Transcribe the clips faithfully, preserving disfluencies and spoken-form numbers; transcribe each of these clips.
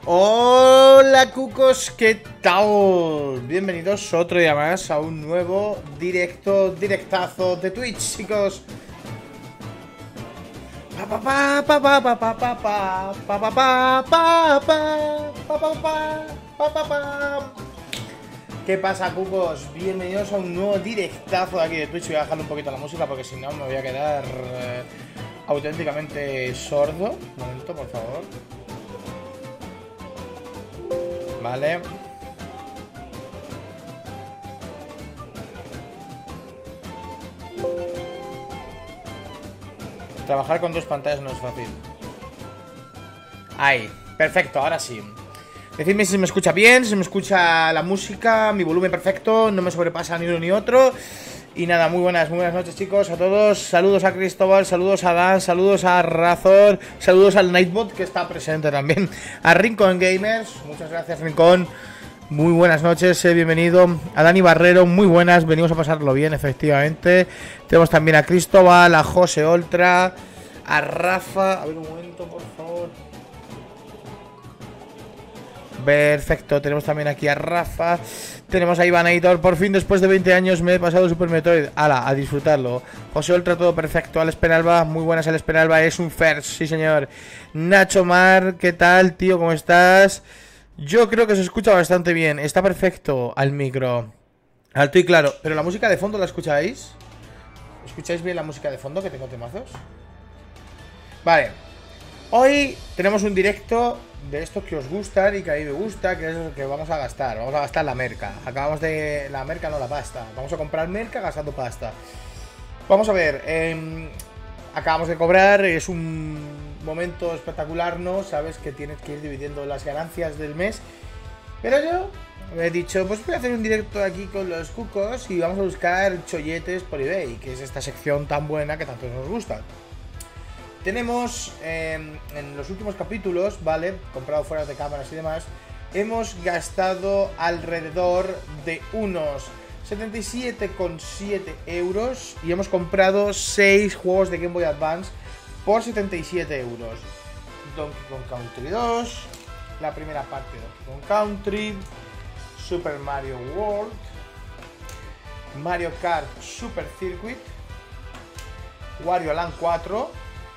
Hola cucos, ¿qué tal? Bienvenidos otro día más a un nuevo directo, directazo de Twitch, chicos. Pa pa pa pa pa pa pa pa pa pa pa pa pa pa pa pa. ¿Qué pasa, cucos? Bienvenidos a un nuevo directazo de aquí de Twitch. Voy a bajarle un poquito la música porque si no me voy a quedar eh, auténticamente sordo. Un momento, por favor. Vale. Trabajar con dos pantallas no es fácil. Ahí, perfecto, ahora sí. Decidme si se me escucha bien, si se me escucha la música, mi volumen perfecto, no me sobrepasa ni uno ni otro. Y nada, muy buenas, muy buenas noches, chicos, a todos. Saludos a Cristóbal, saludos a Dan, saludos a Razor, saludos al Nightbot que está presente también, a Rincón Gamers, muchas gracias Rincón. Muy buenas noches, eh, bienvenido a Dani Barrero, muy buenas, venimos a pasarlo bien, efectivamente. Tenemos también a Cristóbal, a José Oltra, a Rafa. A ver un momento, por favor. Perfecto, tenemos también aquí a Rafa. Tenemos a Iván Aitor, por fin después de veinte años me he pasado Super Metroid. Ala, a disfrutarlo. José Oltra, todo perfecto. Alex Penalba, muy buenas Alex Penalba, es un first, sí señor. Nacho Mar, ¿qué tal, tío? ¿Cómo estás? Yo creo que se escucha bastante bien, está perfecto al micro. Alto y claro, pero la música de fondo, ¿la escucháis? ¿Escucháis bien la música de fondo, que tengo temazos? Vale. Hoy tenemos un directo de estos que os gustan y que a mí me gusta, que es lo que vamos a gastar. Vamos a gastar la merca. Acabamos de... La merca, no la pasta. Vamos a comprar merca gastando pasta. Vamos a ver. Eh, acabamos de cobrar. Es un momento espectacular, ¿no? Sabes que tienes que ir dividiendo las ganancias del mes. Pero yo me he dicho, pues voy a hacer un directo aquí con los cucos y vamos a buscar cholletes por eBay, que es esta sección tan buena que tanto nos gusta. Tenemos eh, en los últimos capítulos, ¿vale? Comprado fuera de cámaras y demás, hemos gastado alrededor de unos setenta y siete coma siete euros y hemos comprado seis juegos de Game Boy Advance por setenta y siete euros. Donkey Kong Country dos, la primera parte de Donkey Kong Country, Super Mario World, Mario Kart Super Circuit, Wario Land cuatro,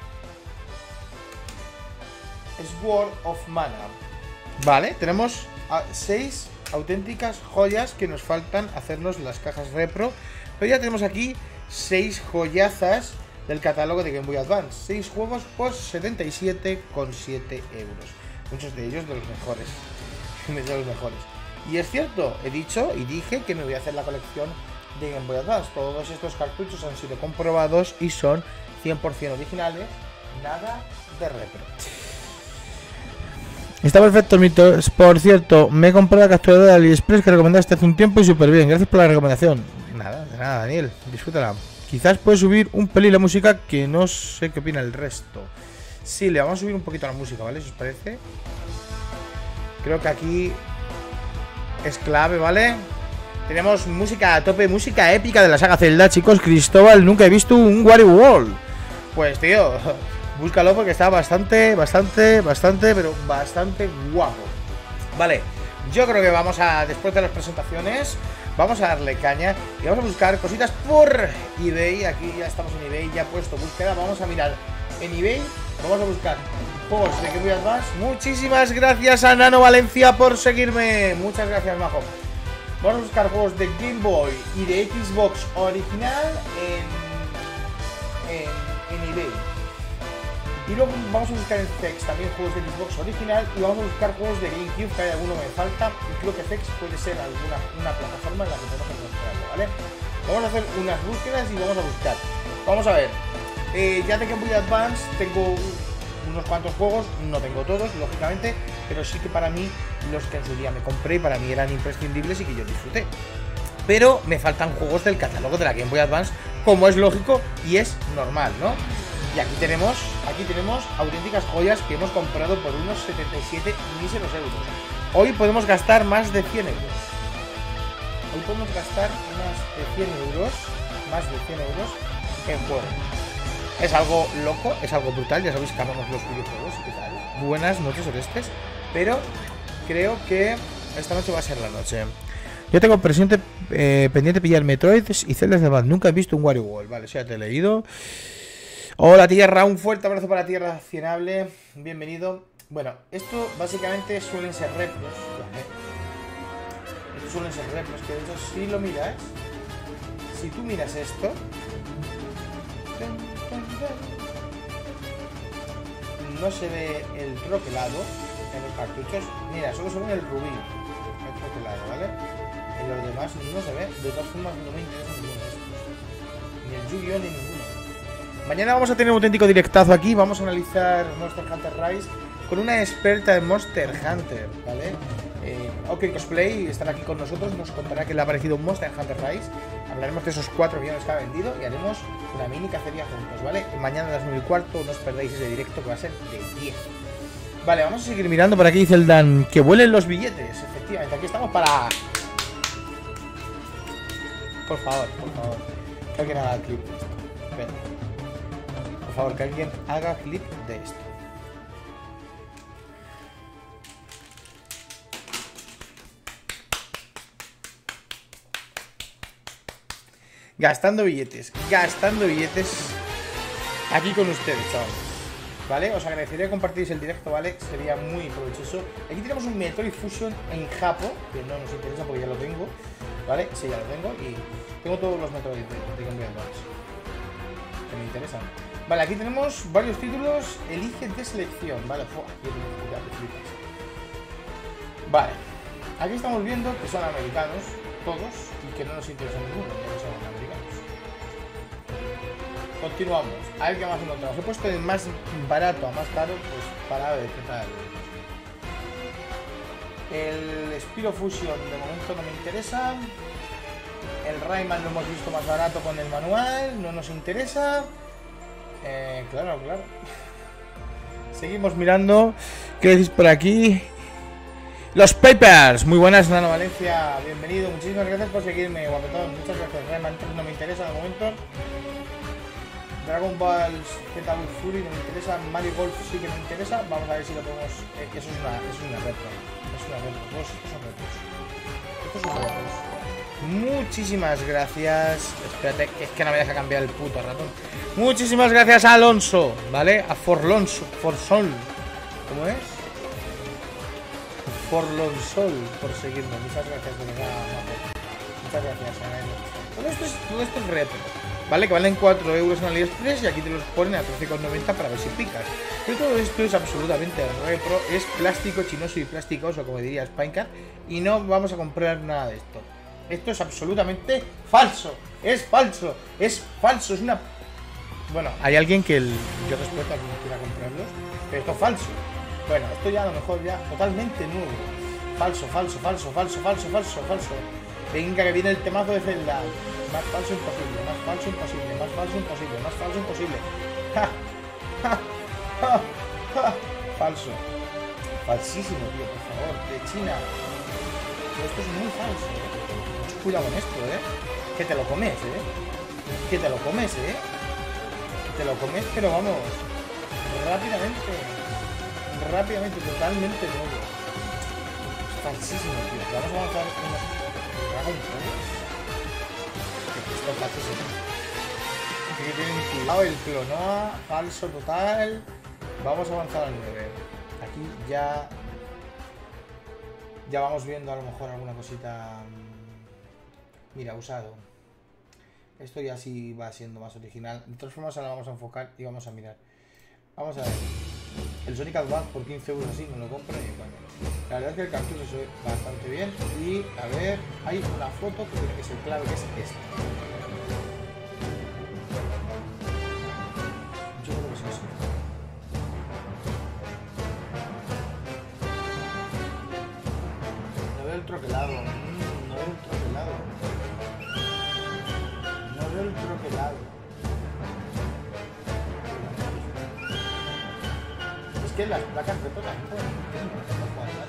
Sword of Mana. Vale, tenemos seis auténticas joyas que nos faltan hacernos las cajas repro. Pero ya tenemos aquí seis joyazas del catálogo de Game Boy Advance. seis juegos por setenta y siete coma siete euros. Muchos de ellos de los mejores. De los mejores. Y es cierto, he dicho y dije que me voy a hacer la colección de Game Boy Advance. Todos estos cartuchos han sido comprobados y son cien por cien originales. Nada de repro. Está perfecto, Mito. Por cierto, me he comprado la capturadora de AliExpress que recomendaste hace un tiempo y súper bien. Gracias por la recomendación. Nada, de nada, Daniel. Disfrútala. Quizás puedes subir un pelín la música, que no sé qué opina el resto. Sí, le vamos a subir un poquito la música, ¿vale? Si os parece. Creo que aquí es clave, ¿vale? Tenemos música a tope, música épica de la saga Zelda, chicos. Cristóbal, nunca he visto un Wario World. Pues, tío... Búscalo porque está bastante, bastante, bastante, pero bastante guapo. Vale, yo creo que vamos a, después de las presentaciones, vamos a darle caña y vamos a buscar cositas por eBay. Aquí ya estamos en eBay, ya he puesto búsqueda. Vamos a mirar en eBay, vamos a buscar juegos de Game Boy Advance. Muchísimas gracias a Nano Valencia por seguirme. Muchas gracias, majo. Vamos a buscar juegos de Game Boy y de Xbox original en, en, en eBay. Y luego vamos a buscar en Fex también juegos de Xbox original y vamos a buscar juegos de GameCube, que hay alguno que me falta y creo que Fex puede ser alguna una plataforma en la que podemos encontrarlo, ¿vale? Vamos a hacer unas búsquedas y vamos a buscar. Vamos a ver, eh, ya de Game Boy Advance tengo unos cuantos juegos, no tengo todos, lógicamente, pero sí que para mí los que en su día me compré y para mí eran imprescindibles y que yo disfruté. Pero me faltan juegos del catálogo de la Game Boy Advance, como es lógico y es normal, ¿no? Y aquí tenemos, aquí tenemos auténticas joyas que hemos comprado por unos setenta y siete míseros euros. Hoy podemos gastar más de cien euros. Hoy podemos gastar más de cien euros, más de cien euros en juego. Es algo loco, es algo brutal, ya sabéis que amamos los videojuegos y qué tal. Buenas noches, Orestes. Pero creo que esta noche va a ser la noche. Yo tengo presente, eh, pendiente pillar Metroids y celdas de Bad. Nunca he visto un Wario World. Vale, ya te he leído. Hola Tierra, un fuerte abrazo para Tierra Accionable. Bienvenido. Bueno, esto básicamente suelen ser replos, ¿vale? Estos suelen ser replos, que de hecho si lo miras, si tú miras esto, no se ve el troquelado en los cartuchos. Mira, solo se ve el rubí, el troquelado, ¿vale? En los demás no se ve. De todas formas no me interesa ninguno de estos, ni el Yu-Gi-Oh ni ninguno. Mañana vamos a tener un auténtico directazo aquí. Vamos a analizar Monster Hunter Rise con una experta en Monster Hunter, ¿vale? Eh, OK Cosplay estará aquí con nosotros, nos contará que le ha parecido un Monster Hunter Rise. Hablaremos de esos cuatro millones que ha vendido y haremos una mini cacería juntos, ¿vale? Mañana a las nueve y cuarto no os perdáis ese directo que va a ser de diez. Vale, vamos a seguir mirando. Por aquí dice el Dan que vuelen los billetes. Efectivamente, aquí estamos para... Por favor, por favor, que alguien haga clip de esto. Espera. Por favor, que alguien haga clip de esto. Gastando billetes, gastando billetes aquí con ustedes, chavales. ¿Vale? Os agradecería que compartís el directo, ¿vale? Sería muy provechoso. Aquí tenemos un Metroid Fusion en Japo, que no nos interesa porque ya lo tengo, ¿vale? Sí, ya lo tengo y tengo todos los Metroid de, de Game Boy Advance que me interesan. Vale, aquí tenemos varios títulos. Elige de selección, ¿vale? Fua, ya te flipas. Vale, aquí estamos viendo que son americanos todos y que no nos interesa ninguno, ya que son americanos. Continuamos, a ver qué más encontramos. He puesto de más barato a más caro, pues para ver qué tal. El Spiro Fusion de momento no me interesa. El Rayman lo hemos visto más barato con el manual, no nos interesa. Eh, claro, claro. Seguimos mirando. ¿Qué decís por aquí? Los Papers, muy buenas, Nano Valencia, bienvenido, muchísimas gracias por seguirme, guapetón, muchas gracias. Rayman tres no me interesa de momento. Dragon Ball Z Fury no me interesa. Mario Golf sí que me interesa. Vamos a ver si lo podemos. Eh, eso es una, eso es una retro. Es una retro. Todos estos son retros. Estos son retros. Muchísimas gracias. Espérate, que es que no me deja cambiar el puto ratón. Muchísimas gracias a Alonso, ¿vale? A Forlonso, Forsol. ¿Cómo es? Forlonsol por seguirme. Muchas gracias, de verdad. Muchas gracias, todo esto es, todo esto es retro, ¿vale? Que valen cuatro euros en AliExpress y aquí te los ponen a trece con noventa para ver si picas. Pero todo esto es absolutamente retro, es plástico chinoso y plasticoso, como diría Spinecart, y no vamos a comprar nada de esto. Esto es absolutamente falso, es falso, es falso, es una... Bueno, hay alguien que el... yo respeto a quien quiera comprarlos, pero esto es falso. Bueno, esto ya a lo mejor ya totalmente nuevo. Falso, falso, falso, falso, falso, falso, falso. Venga, que viene el temazo de Zelda. Más falso imposible, más falso imposible, más falso imposible, más falso imposible. ¡Ja! ¡Ja! ¡Ja! ¡Ja! Falso. Falsísimo, tío, por favor. De China. Pero esto es muy falso. Mucho cuidado con esto, ¿eh? Que te lo comes, ¿eh? Que te lo comes, ¿eh? Que te lo comes, pero vamos. Rápidamente. Rápidamente, totalmente nuevo. Es falsísimo, tío. Vamos a avanzar con los... Dragon Ball. Esto es falsísimo. Así que tienen cuidado el Clonoa, falso total. Vamos a avanzar al nueve. Aquí ya... Ya vamos viendo a lo mejor alguna cosita... Mira, usado. Esto ya sí va siendo más original. De todas formas ahora vamos a enfocar y vamos a mirar. Vamos a ver. El Sonic Advance por quince euros así me lo compro y bueno. La verdad es que el cartucho se ve bastante bien. Y a ver, hay una foto que tiene que ser clave, que es esta. Yo creo que es eso. No veo el troquelado. Mm, no veo el troquelado. No veo el troquelado. Que las placas de toda la gente no entiendo, no puedo hablar.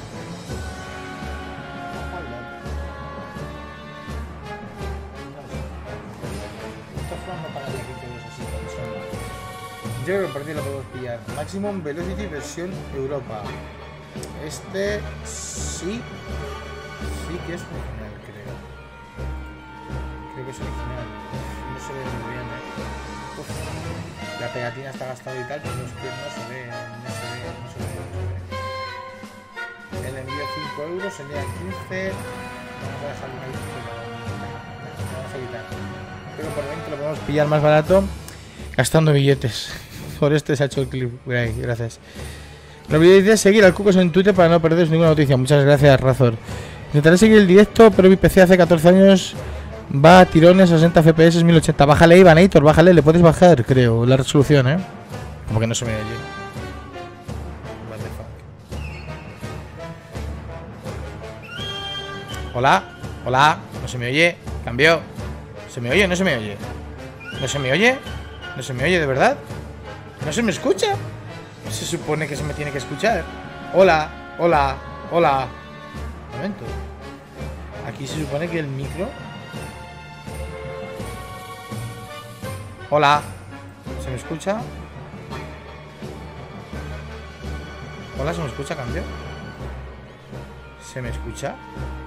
No puedo hablar. No sé. Esto es no para el quince euros así, por eso. Yo creo que por ti lo podemos pillar. Maximum Velocity versión Europa. Este sí. Sí que es original, creo. Creo que es original. No se ve muy bien, ¿eh? Uf. La pegatina está gastada y tal, pero es que no se ve, no se ve, no se ve, no se ve. El envío cinco euros, sería quince. Vamos a dejarlo ahí. Vamos a quitar. Creo que por veinte lo podemos pillar más barato gastando billetes. Por este se ha hecho el clip. Ahí, gracias. No olvidéis seguir al Cucos en Twitter para no perderos ninguna noticia. Muchas gracias, Razor. Intentaré seguir el directo, pero mi P C hace catorce años va a tirones a sesenta F P S, mil ochenta. Bájale, Ivanator, bájale, le puedes bajar, creo, la resolución, ¿eh? Como que no se me oye. What the fuck. Hola, hola, no se me oye. Cambió. ¿Se me oye o no se me oye? ¿No se me oye? ¿No se me oye de verdad? ¿No se me escucha? Se supone que se me tiene que escuchar. Hola, hola, hola. Un momento. Aquí se supone que el micro. Hola. ¿Se me escucha? Hola, ¿se me escucha, cambio? ¿Se me escucha?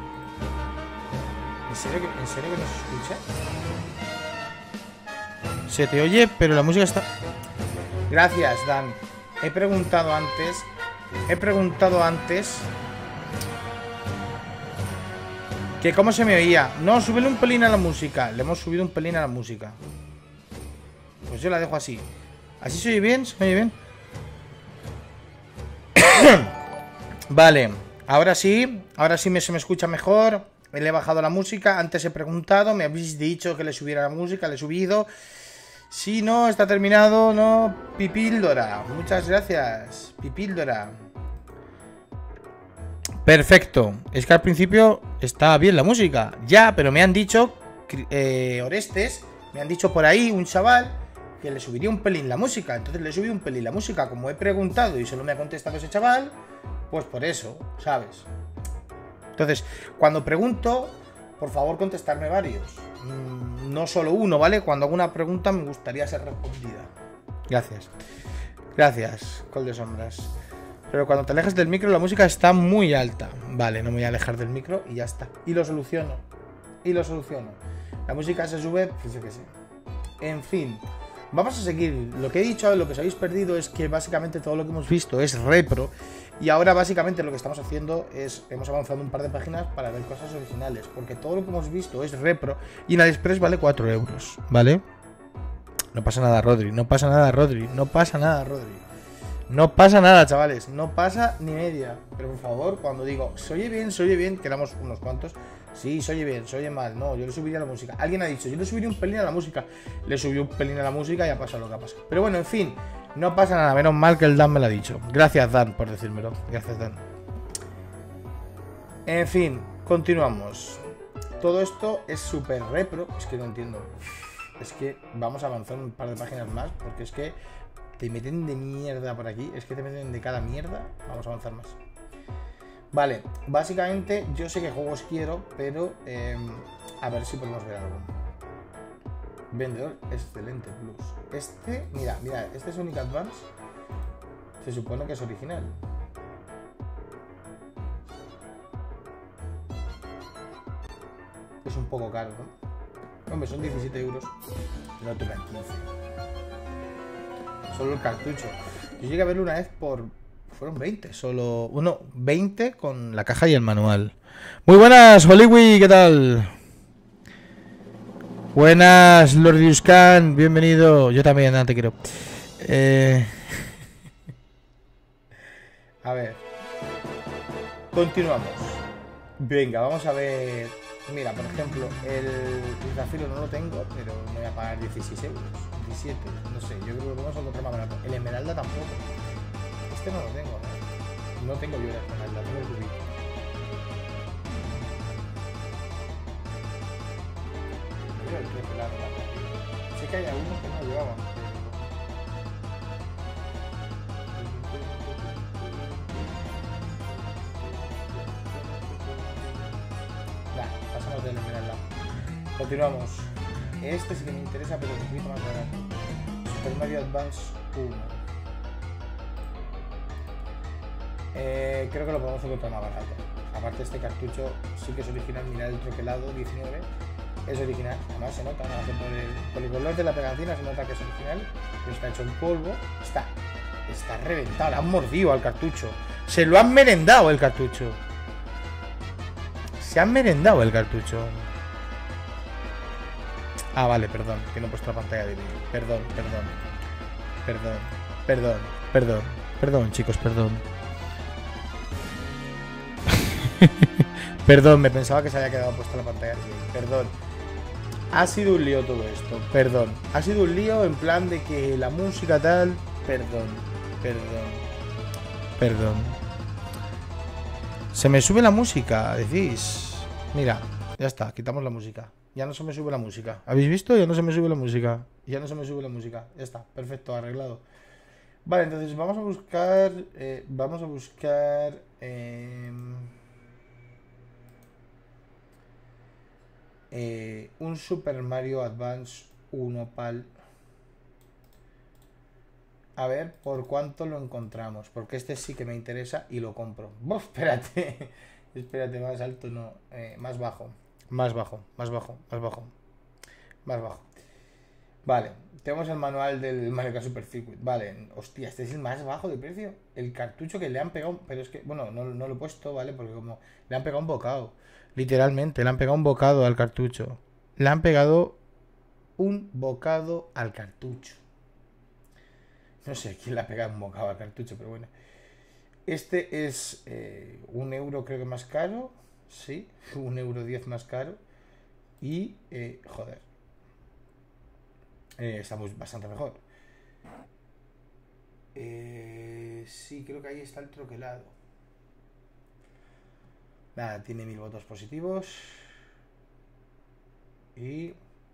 ¿En serio que, en serio que no se escucha? Se te oye, pero la música está... Gracias, Dan. He preguntado antes. He preguntado antes que cómo se me oía. No, súbele un pelín a la música. Le hemos subido un pelín a la música. Pues yo la dejo así. ¿Así se oye bien? ¿Se me oye bien? Vale. Ahora sí. Ahora sí me, se me escucha mejor. Le he bajado la música. Antes he preguntado. Me habéis dicho que le subiera la música. Le he subido. Si no, está terminado, no. Pipíldora, muchas gracias. Pipíldora. Perfecto. Es que al principio estaba bien la música. Ya, pero me han dicho eh, Orestes, me han dicho por ahí un chaval que le subiría un pelín la música. Entonces le subí un pelín la música. Como he preguntado y solo me ha contestado ese chaval, pues por eso, ¿sabes? Entonces, cuando pregunto, por favor contestarme varios. No solo uno, ¿vale? Cuando hago una pregunta me gustaría ser respondida. Gracias. Gracias, Col de Sombras. Pero cuando te alejas del micro la música está muy alta. Vale, no me voy a alejar del micro y ya está. Y lo soluciono. Y lo soluciono. La música se sube, pues yo qué sé. En fin. Vamos a seguir. Lo que he dicho, lo que os habéis perdido es que básicamente todo lo que hemos visto es repro. Y ahora básicamente lo que estamos haciendo es, hemos avanzado un par de páginas para ver cosas originales. Porque todo lo que hemos visto es repro. Y en AliExpress vale cuatro euros, ¿vale? No pasa nada, Rodri. No pasa nada, Rodri. No pasa nada, Rodri. No pasa nada, chavales. No pasa ni media. Pero por favor, cuando digo, ¿se oye bien? ¿Se oye bien? Quedamos unos cuantos. Sí, se oye bien, se oye mal. No, yo le subiría la música. Alguien ha dicho, yo le subiría un pelín a la música. Le subí un pelín a la música y ha pasado lo que ha pasado. Pero bueno, en fin, no pasa nada. Menos mal que el Dan me lo ha dicho. Gracias, Dan, por decírmelo. Gracias, Dan. En fin, continuamos. Todo esto es súper repro. Es que no entiendo. Es que vamos a avanzar un par de páginas más. Porque es que te meten de mierda por aquí. Es que te meten de cada mierda. Vamos a avanzar más. Vale, básicamente yo sé qué juegos quiero, pero eh, a ver si podemos ver algo. Vendedor excelente plus. Este, mira, mira, este Sonic Advance se supone que es original. Es un poco caro, ¿no? Hombre, son diecisiete euros. No tocan quince. Solo el cartucho. Yo llegué a verlo una vez por... Fueron veinte, solo... Uno, veinte con la caja y el manual. Muy buenas, Hollywood, ¿qué tal? Buenas, Lordius Khan, bienvenido. Yo también, no, te quiero. Eh... A ver. Continuamos. Venga, vamos a ver... Mira, por ejemplo, el Zafiro no lo tengo, pero me voy a pagar dieciséis euros. diecisiete, no sé, yo creo que vamos a encontrar más barato. El Esmeralda tampoco. Este no lo tengo, ¿no? No tengo yo la Esmeralda, tengo el rubí. Mira el precio, la verdad. Sé que hay algunos que no llevaban. Nah, pasamos del Esmeralda. Continuamos. Este sí que me interesa, pero un poquito más barato. Super Mario Advance uno. Eh, creo que lo podemos encontrar más barato. Aparte este cartucho sí que es original. Mirad el troquelado diecinueve. Es original. Además se nota, ¿no? Por el, por el color de la pegatina se nota que es original. Pero está hecho en polvo. Está, está reventado. Le han mordido al cartucho. Se lo han merendado el cartucho. Se han merendado el cartucho. Ah, vale, perdón. Que no he puesto la pantalla de vídeo. Perdón, perdón. Perdón, perdón, perdón. Perdón, chicos, perdón. Perdón, me pensaba que se había quedado puesta la pantalla. Perdón. Ha sido un lío todo esto. Perdón. Ha sido un lío en plan de que la música tal. Perdón. Perdón. Perdón. Se me sube la música, decís. Mira, ya está, quitamos la música. Ya no se me sube la música. ¿Habéis visto? Ya no se me sube la música. Ya no se me sube la música. Ya está, perfecto, arreglado. Vale, entonces vamos a buscar. Eh, vamos a buscar. Eh, eh, un Super Mario Advance uno PAL. A ver por cuánto lo encontramos. Porque este sí que me interesa y lo compro. Uf, espérate. Espérate, más alto no. Eh, más bajo. Más bajo, más bajo, más bajo. Más bajo. Vale, tenemos el manual del Mario Kart Super Circuit. Vale, hostia, este es el más bajo de precio. El cartucho que le han pegado. Pero es que, bueno, no, no lo he puesto, ¿vale? Porque como le han pegado un bocado. Literalmente, le han pegado un bocado al cartucho. Le han pegado un bocado al cartucho. No sé quién le ha pegado un bocado al cartucho, pero bueno. Este es eh, un euro creo que más caro. Sí, un euro diez más caro. Y, eh, joder. Eh, está muy, bastante mejor. Eh, sí, creo que ahí está el troquelado. Nada, tiene mil votos positivos. Y...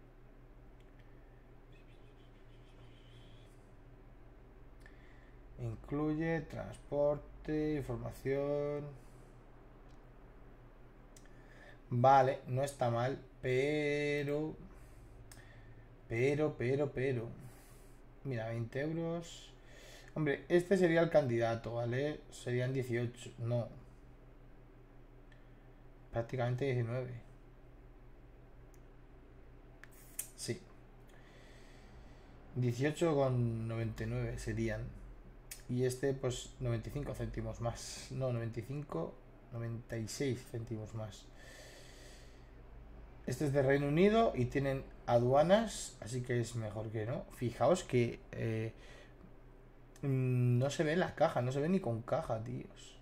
incluye transporte, información. Vale, no está mal, pero... Pero, pero, pero... Mira, veinte euros... Hombre, este sería el candidato, ¿vale? Serían dieciocho, no. Prácticamente diecinueve. Sí. dieciocho con noventa y nueve serían. Y este, pues, noventa y cinco céntimos más. No, noventa y cinco, noventa y seis céntimos más. Este es de Reino Unido y tienen aduanas, así que es mejor que no. Fijaos que eh, no se ve en la caja, no se ve ni con caja, tíos.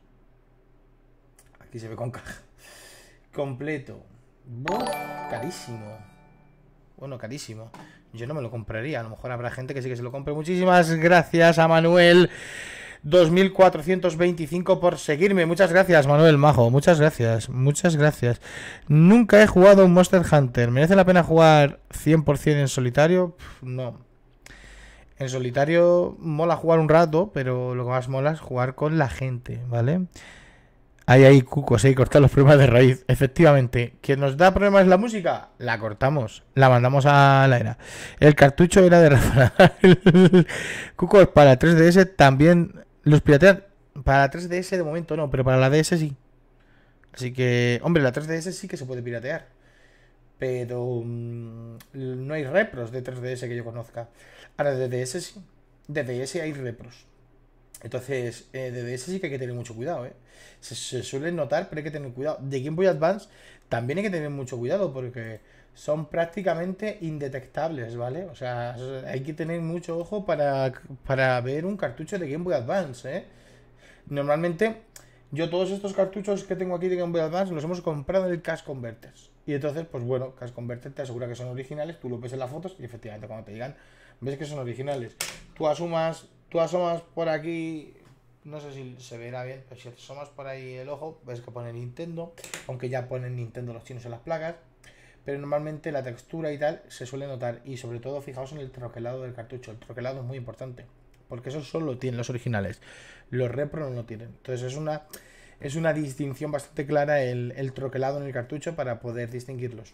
Aquí se ve con caja. Completo. ¡Buf! Carísimo. Bueno, carísimo. Yo no me lo compraría. A lo mejor habrá gente que sí que se lo compre. Muchísimas gracias a Manuel dos mil cuatrocientos veinticinco por seguirme. Muchas gracias, Manuel Majo. Muchas gracias. Muchas gracias. Nunca he jugado un Monster Hunter. ¿Merece la pena jugar cien por cien en solitario? Pff, no. En solitario mola jugar un rato, pero lo que más mola es jugar con la gente, ¿vale? Ahí, ahí, cucos, ahí, cortar los problemas de raíz. Efectivamente, ¿quién nos da problemas la música? La cortamos, la mandamos a la era. El cartucho era de Rafa. Cucos, para tres D S también los piratean. Para tres D S de momento no, pero para la D S sí. Así que, hombre, la tres D S sí que se puede piratear. Pero mmm, no hay repros de tres D S que yo conozca. Ahora de D S sí. De D S hay repros. Entonces, eh, de D S sí que hay que tener mucho cuidado, ¿eh? Se, se suele notar, pero hay que tener cuidado. De Game Boy Advance también hay que tener mucho cuidado porque son prácticamente indetectables, ¿vale? O sea, hay que tener mucho ojo para, para ver un cartucho de Game Boy Advance, ¿eh? Normalmente, yo todos estos cartuchos que tengo aquí de Game Boy Advance los hemos comprado en el Cash Converters. Y entonces, pues bueno, Cash Converters te asegura que son originales, tú lo ves en las fotos y efectivamente cuando te llegan, ves que son originales. Tú asumas... Tú asomas por aquí, no sé si se verá bien, pero si asomas por ahí el ojo, ves que pone Nintendo, aunque ya ponen Nintendo los chinos en las placas, pero normalmente la textura y tal se suele notar, y sobre todo fijaos en el troquelado del cartucho. El troquelado es muy importante, porque eso solo tienen los originales, los repro no lo tienen. Entonces es una, es una distinción bastante clara el, el troquelado en el cartucho para poder distinguirlos.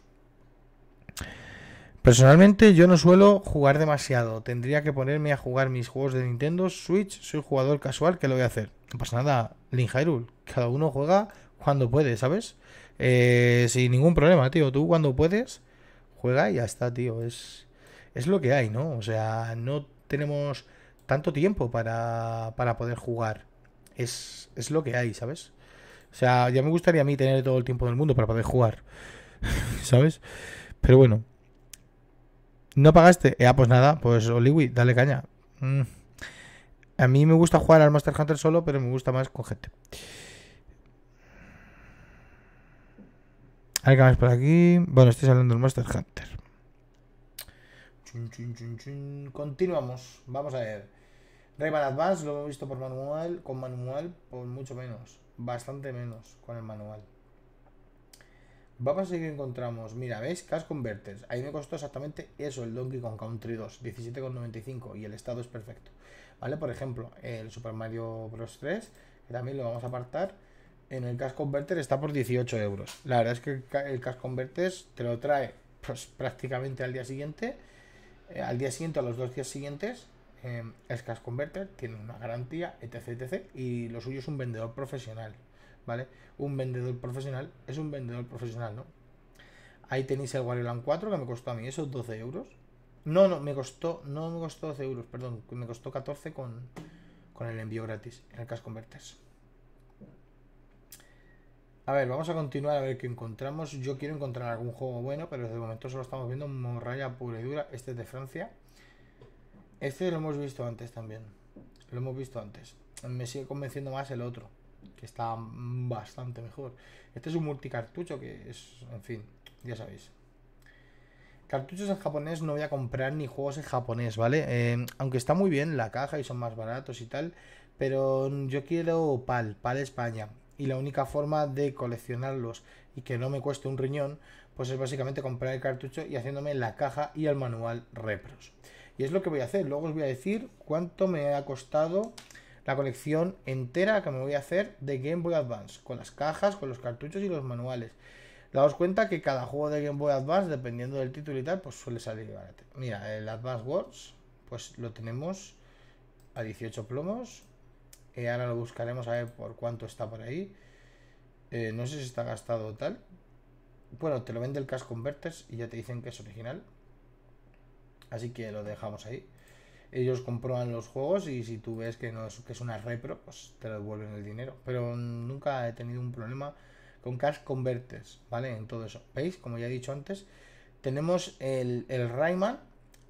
Personalmente yo no suelo jugar demasiado. Tendría que ponerme a jugar mis juegos de Nintendo Switch. Soy jugador casual, que lo voy a hacer. No pasa nada, Link Hyrule. Cada uno juega cuando puede, ¿sabes? Eh, sin ningún problema, tío. Tú cuando puedes, juega y ya está, tío. Es, es lo que hay, ¿no? O sea, no tenemos tanto tiempo para, para poder jugar. Es, es lo que hay, ¿sabes? O sea, ya me gustaría a mí tener todo el tiempo del mundo para poder jugar, ¿sabes? Pero bueno. ¿No pagaste? Ah, pues nada, pues Oliwi, dale caña. Mm. A mí me gusta jugar al Monster Hunter solo, pero me gusta más con gente. A ver qué más por aquí. Bueno, estoy hablando del Monster Hunter. Chun, chun, chun, chun. Continuamos. Vamos a ver. Rayman Advance lo hemos visto por manual. Con manual, por mucho menos. Bastante menos con el manual. Vamos a ver qué encontramos. Mira, ¿veis? Cash Converters. Ahí me costó exactamente eso, el Donkey Kong Country dos, diecisiete con noventa y cinco. Y el estado es perfecto. ¿Vale? Por ejemplo, el Super Mario Bros. tres, que también lo vamos a apartar. En el Cash Converter está por dieciocho euros. La verdad es que el Cash Converters te lo trae pues, prácticamente al día siguiente. Eh, al día siguiente o a los dos días siguientes. Eh, es Cash Converter, tiene una garantía, etc, etc. Y lo suyo es un vendedor profesional. ¿Vale? Un vendedor profesional es un vendedor profesional, ¿no? Ahí tenéis el Wario Land cuatro, que me costó a mí eso, doce euros. No, no, me costó, no me costó doce euros, perdón, me costó catorce con, con el envío gratis en el Cash Converters. A ver, vamos a continuar a ver qué encontramos. Yo quiero encontrar algún juego bueno, pero de momento solo estamos viendo morralla pura y dura. Este es de Francia. Este lo hemos visto antes también. Lo hemos visto antes. Me sigue convenciendo más el otro, que está bastante mejor. Este es un multicartucho que es, en fin, ya sabéis. Cartuchos en japonés no voy a comprar ni juegos en japonés, ¿vale? Eh, aunque está muy bien la caja y son más baratos y tal, pero yo quiero PAL, PAL España. Y la única forma de coleccionarlos y que no me cueste un riñón, pues es básicamente comprar el cartucho y haciéndome la caja y el manual repros. Y es lo que voy a hacer. Luego os voy a decir cuánto me ha costado la colección entera que me voy a hacer de Game Boy Advance, con las cajas, con los cartuchos y los manuales. Daos cuenta que cada juego de Game Boy Advance, dependiendo del título y tal, pues suele salir barato. Mira, el Advance Wars, pues lo tenemos a dieciocho plomos. Y ahora lo buscaremos a ver por cuánto está por ahí. Eh, no sé si está gastado o tal. Bueno, te lo vende el Cash Converters y ya te dicen que es original. Así que lo dejamos ahí. Ellos comprueban los juegos y si tú ves que no es, que es una repro, pues te lo devuelven el dinero. Pero nunca he tenido un problema con Cash Converters, ¿vale? En todo eso. ¿Veis? Como ya he dicho antes, tenemos el, el Rayman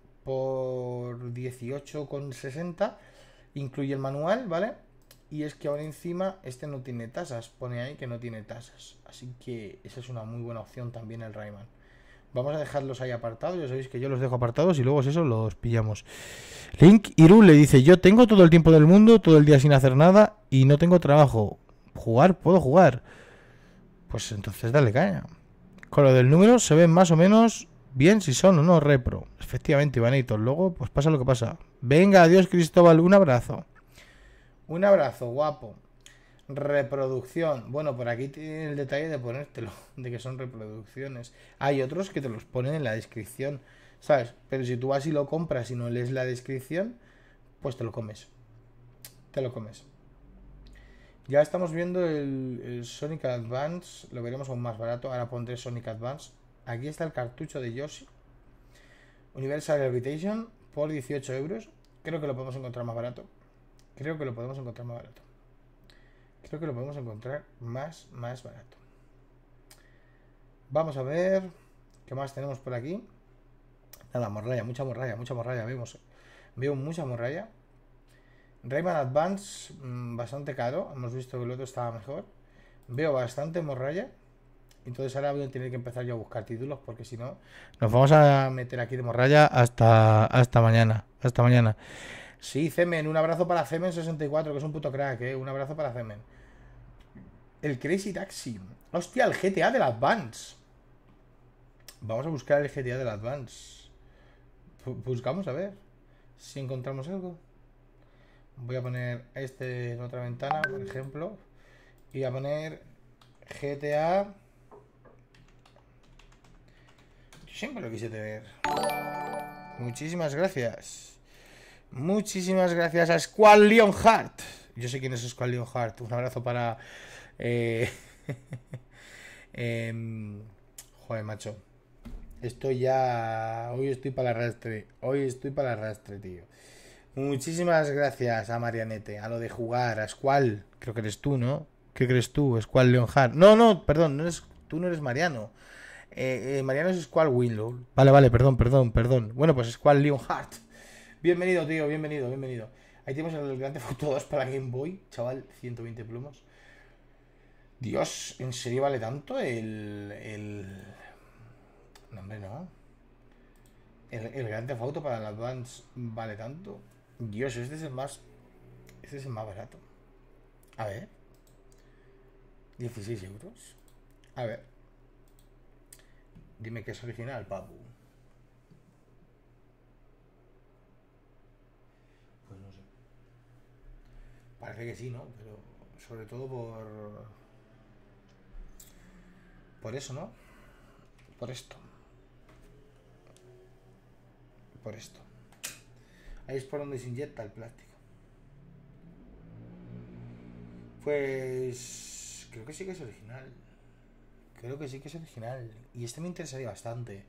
por dieciocho con sesenta. Incluye el manual, ¿vale? Y es que ahora encima este no tiene tasas. Pone ahí que no tiene tasas. Así que esa es una muy buena opción también, el Rayman. Vamos a dejarlos ahí apartados. Ya sabéis que yo los dejo apartados y luego eso los pillamos. Link Irul le dice: yo tengo todo el tiempo del mundo, todo el día sin hacer nada y no tengo trabajo. ¿Jugar? ¿Puedo jugar? Pues entonces dale caña. Con lo del número se ven más o menos bien si son o no repro. Efectivamente, Ivanitos. Luego pues pasa lo que pasa. Venga, adiós Cristóbal. Un abrazo. Un abrazo, guapo. Reproducción. Bueno, por aquí tiene el detalle de ponértelo, de que son reproducciones. Hay otros que te los ponen en la descripción, ¿sabes? Pero si tú vas y lo compras y no lees la descripción, pues te lo comes. Te lo comes. Ya estamos viendo el, el Sonic Advance. Lo veremos aún más barato. Ahora pondré Sonic Advance. Aquí está el cartucho de Yoshi Universal Gravitation por dieciocho euros. Creo que lo podemos encontrar más barato. Creo que lo podemos encontrar más barato. Creo que lo podemos encontrar más, más barato. Vamos a ver qué más tenemos por aquí. Nada, morralla, mucha morralla, mucha morralla. Vemos, veo mucha morralla. Rayman Advance, mmm, bastante caro. Hemos visto que el otro estaba mejor. Veo bastante morralla. Entonces ahora voy a tener que empezar yo a buscar títulos, porque si no, nos vamos a meter aquí de morralla hasta, hasta mañana. Hasta mañana. Sí, Cemen, un abrazo para Cemen sesenta y cuatro, que es un puto crack, eh. Un abrazo para Cemen. El Crazy Taxi. Hostia, el G T A del Advance. Vamos a buscar el G T A del Advance. Buscamos a ver si encontramos algo. Voy a poner este en otra ventana, por ejemplo. Y a poner G T A. Siempre lo quise tener. Muchísimas gracias. Muchísimas gracias a Squall Lionheart. Yo sé quién es Squall Leonhardt. Un abrazo para... Eh... em, Joder, macho. Estoy ya... Hoy estoy para el arrastre. Hoy estoy para el arrastre, tío. Muchísimas gracias a Marianete. A lo de jugar. A Squall. Creo que eres tú, ¿no? ¿Qué crees tú? Squall Leonhardt. No, no, perdón. No eres... Tú no eres Mariano. Eh, eh, Mariano es Squall Winlow. Vale, vale, perdón, perdón, perdón. Bueno, pues Squall Leonhardt. Bienvenido, tío. Bienvenido, bienvenido. Ahí tenemos el Grand Theft Auto dos para Game Boy. Chaval, ciento veinte plomos. Dios, ¿en serio vale tanto el... el... No, hombre, no. El, el Grand Theft Auto para el Advance vale tanto. Dios, este es el más... Este es el más barato. A ver. dieciséis euros. A ver. Dime que es original, papu. Pues no sé. Parece que sí, ¿no? Pero sobre todo por... Por eso, ¿no? Por esto. Por esto. Ahí es por donde se inyecta el plástico. Pues... Creo que sí que es original. Creo que sí que es original. Y este me interesaría bastante.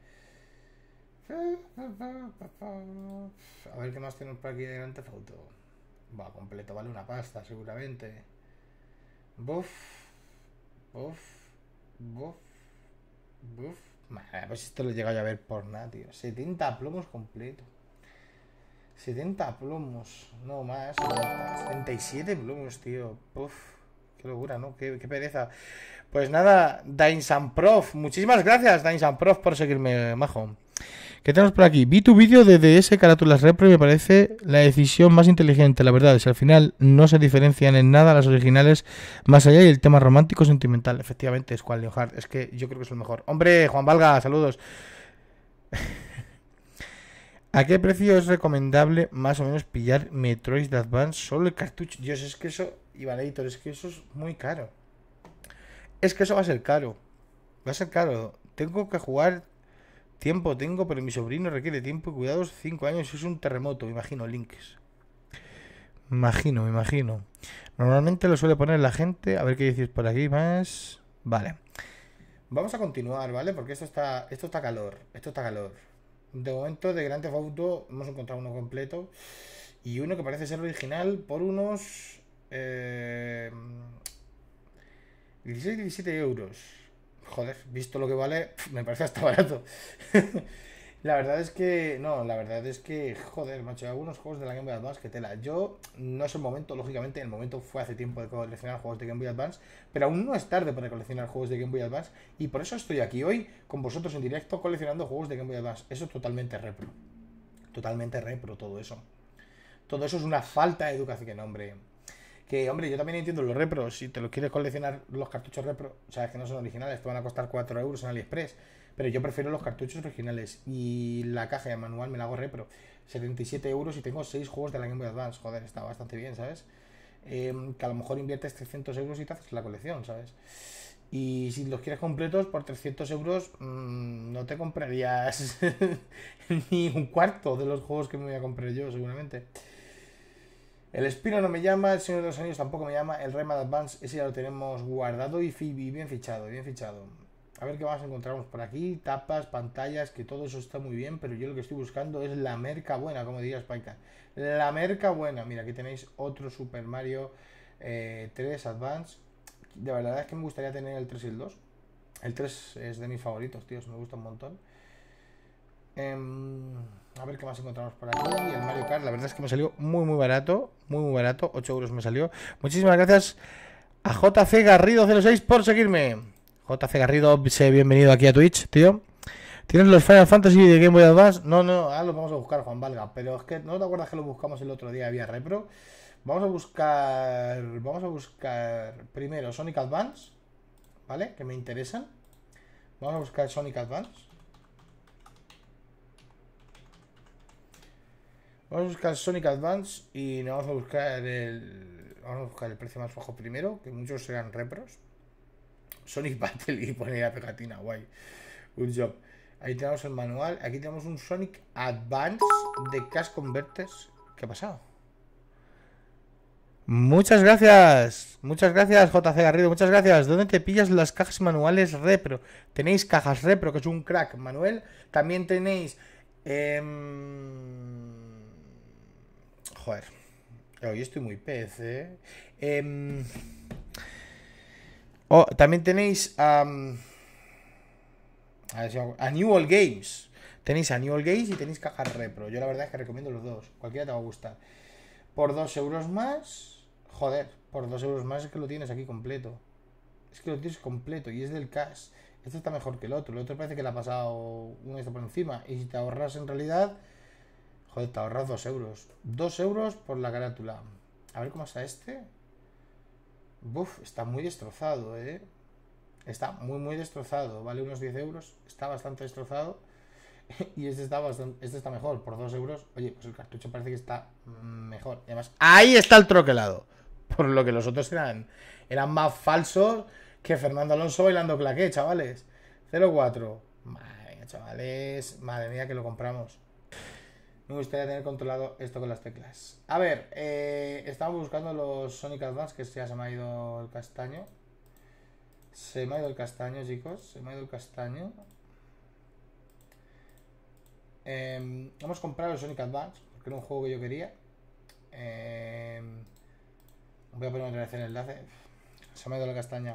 A ver qué más tenemos por aquí de Grand Theft Auto. Va, completo, vale una pasta, seguramente. Buf. Buf. Buf. Buf. Madre, pues esto lo he llegado a ver por nada, tío. setenta plomos completo. setenta plomos. No más. setenta y siete plomos, tío. Uf. Qué locura, ¿no? Qué, qué pereza. Pues nada, Dainsanprof. Muchísimas gracias, Dainsanprof, por seguirme, majo. ¿Qué tenemos por aquí? Vi tu vídeo de D S Carátulas Repro y me parece la decisión más inteligente, la verdad. Si al final no se diferencian en nada las originales, más allá y el tema romántico sentimental. Efectivamente, es Squall Leonhardt. Es que yo creo que es el mejor. Hombre, Juan Valga, saludos. ¿A qué precio es recomendable más o menos pillar Metroid Advance? Solo el cartucho. Dios, es que eso... Ivanator, es que eso es muy caro. Es que eso va a ser caro. Va a ser caro. Tengo que jugar... Tiempo tengo, pero mi sobrino requiere tiempo y cuidados. cinco años es un terremoto, me imagino, Links. Me imagino, me imagino. Normalmente lo suele poner la gente. A ver qué decís por aquí más. Vale. Vamos a continuar, ¿vale? Porque esto está, esto está calor. Esto está calor. De momento, de Grand Theft Auto hemos encontrado uno completo. Y uno que parece ser original por unos... Eh, dieciséis diecisiete euros. Joder, visto lo que vale, me parece hasta barato. La verdad es que, no, la verdad es que, joder, macho, hay algunos juegos de la Game Boy Advance que tela. Yo, no es el momento, lógicamente, el momento fue hace tiempo de coleccionar juegos de Game Boy Advance, pero aún no es tarde para coleccionar juegos de Game Boy Advance, y por eso estoy aquí hoy con vosotros en directo coleccionando juegos de Game Boy Advance. Eso es totalmente repro. Totalmente repro todo eso. Todo eso es una falta de educación, hombre. Que, hombre, yo también entiendo los repros. Si te los quieres coleccionar los cartuchos repro, sabes que no son originales, te van a costar cuatro euros en AliExpress. Pero yo prefiero los cartuchos originales. Y la caja de manual me la hago repro. setenta y siete euros y tengo seis juegos de la Game Boy Advance. Joder, está bastante bien, ¿sabes? Eh, que a lo mejor inviertes trescientos euros y te haces la colección, ¿sabes? Y si los quieres completos por trescientos euros, mmm, no te comprarías ni un cuarto de los juegos que me voy a comprar yo, seguramente. El Spiro no me llama, el Señor de los Anillos tampoco me llama, el Rayman Advance, ese ya lo tenemos guardado y bien fichado, bien fichado. A ver qué más encontramos por aquí, tapas, pantallas, que todo eso está muy bien, pero yo lo que estoy buscando es la merca buena, como diría Spike. La merca buena, mira, aquí tenéis otro Super Mario eh, tres Advance. De verdad es que me gustaría tener el tres y el dos. El tres es de mis favoritos, tíos, me gusta un montón. Eh, a ver qué más encontramos por aquí. El Mario Kart, la verdad es que me salió muy muy barato. Muy muy barato, ocho euros me salió. Muchísimas gracias a J C Garrido cero seis por seguirme. J C Garrido, bienvenido aquí a Twitch, tío. ¿Tienes los Final Fantasy de Game Boy Advance? No, no, ahora los vamos a buscar, Juan Valga. Pero es que, ¿no te acuerdas que lo buscamos el otro día vía Repro? Vamos a buscar... Vamos a buscar primero Sonic Advance, ¿vale? Que me interesan. Vamos a buscar Sonic Advance. Vamos a buscar Sonic Advance y nos vamos a buscar el... Vamos a buscar el precio más bajo primero, que muchos serán repros. Sonic Battle y poner la pegatina, guay. Good job. Ahí tenemos el manual. Aquí tenemos un Sonic Advance de Cash Converters. ¿Qué ha pasado? Muchas gracias. Muchas gracias, J C Garrido. Muchas gracias. ¿Dónde te pillas las cajas manuales Repro? Tenéis cajas Repro, que es un crack, Manuel. También tenéis... Eh... Joder. Hoy estoy muy pez, ¿eh? eh... Oh, también tenéis... Um... A ver si hago... A New All Games. Tenéis a New All Games y tenéis cajas Repro. Yo la verdad es que recomiendo los dos. Cualquiera te va a gustar. Por dos euros más... Joder, por dos euros más es que lo tienes aquí completo. Es que lo tienes completo y es del cash. Este está mejor que el otro. El otro parece que le ha pasado un esto por encima. Y si te ahorras en realidad... Joder, te ahorras dos euros. Dos euros por la carátula. A ver cómo está este. Buf, está muy destrozado, ¿eh? Está muy, muy destrozado. Vale unos diez euros. Está bastante destrozado. Y este está bastante, este está mejor. Por dos euros. Oye, pues el cartucho parece que está mejor. Y además, ahí está el troquelado. Por lo que los otros eran, eran más falsos que Fernando Alonso bailando claqué, chavales. cero cuatro. Madre mía, chavales. Madre mía que lo compramos. Me gustaría tener controlado esto con las teclas. A ver, eh, estamos buscando los Sonic Advance, que ya se me ha ido el castaño. Se me ha ido el castaño, chicos. Se me ha ido el castaño. Eh, hemos comprado el Sonic Advance, porque era un juego que yo quería. Eh, voy a poner otra vez el enlace. Se me ha ido la castaña.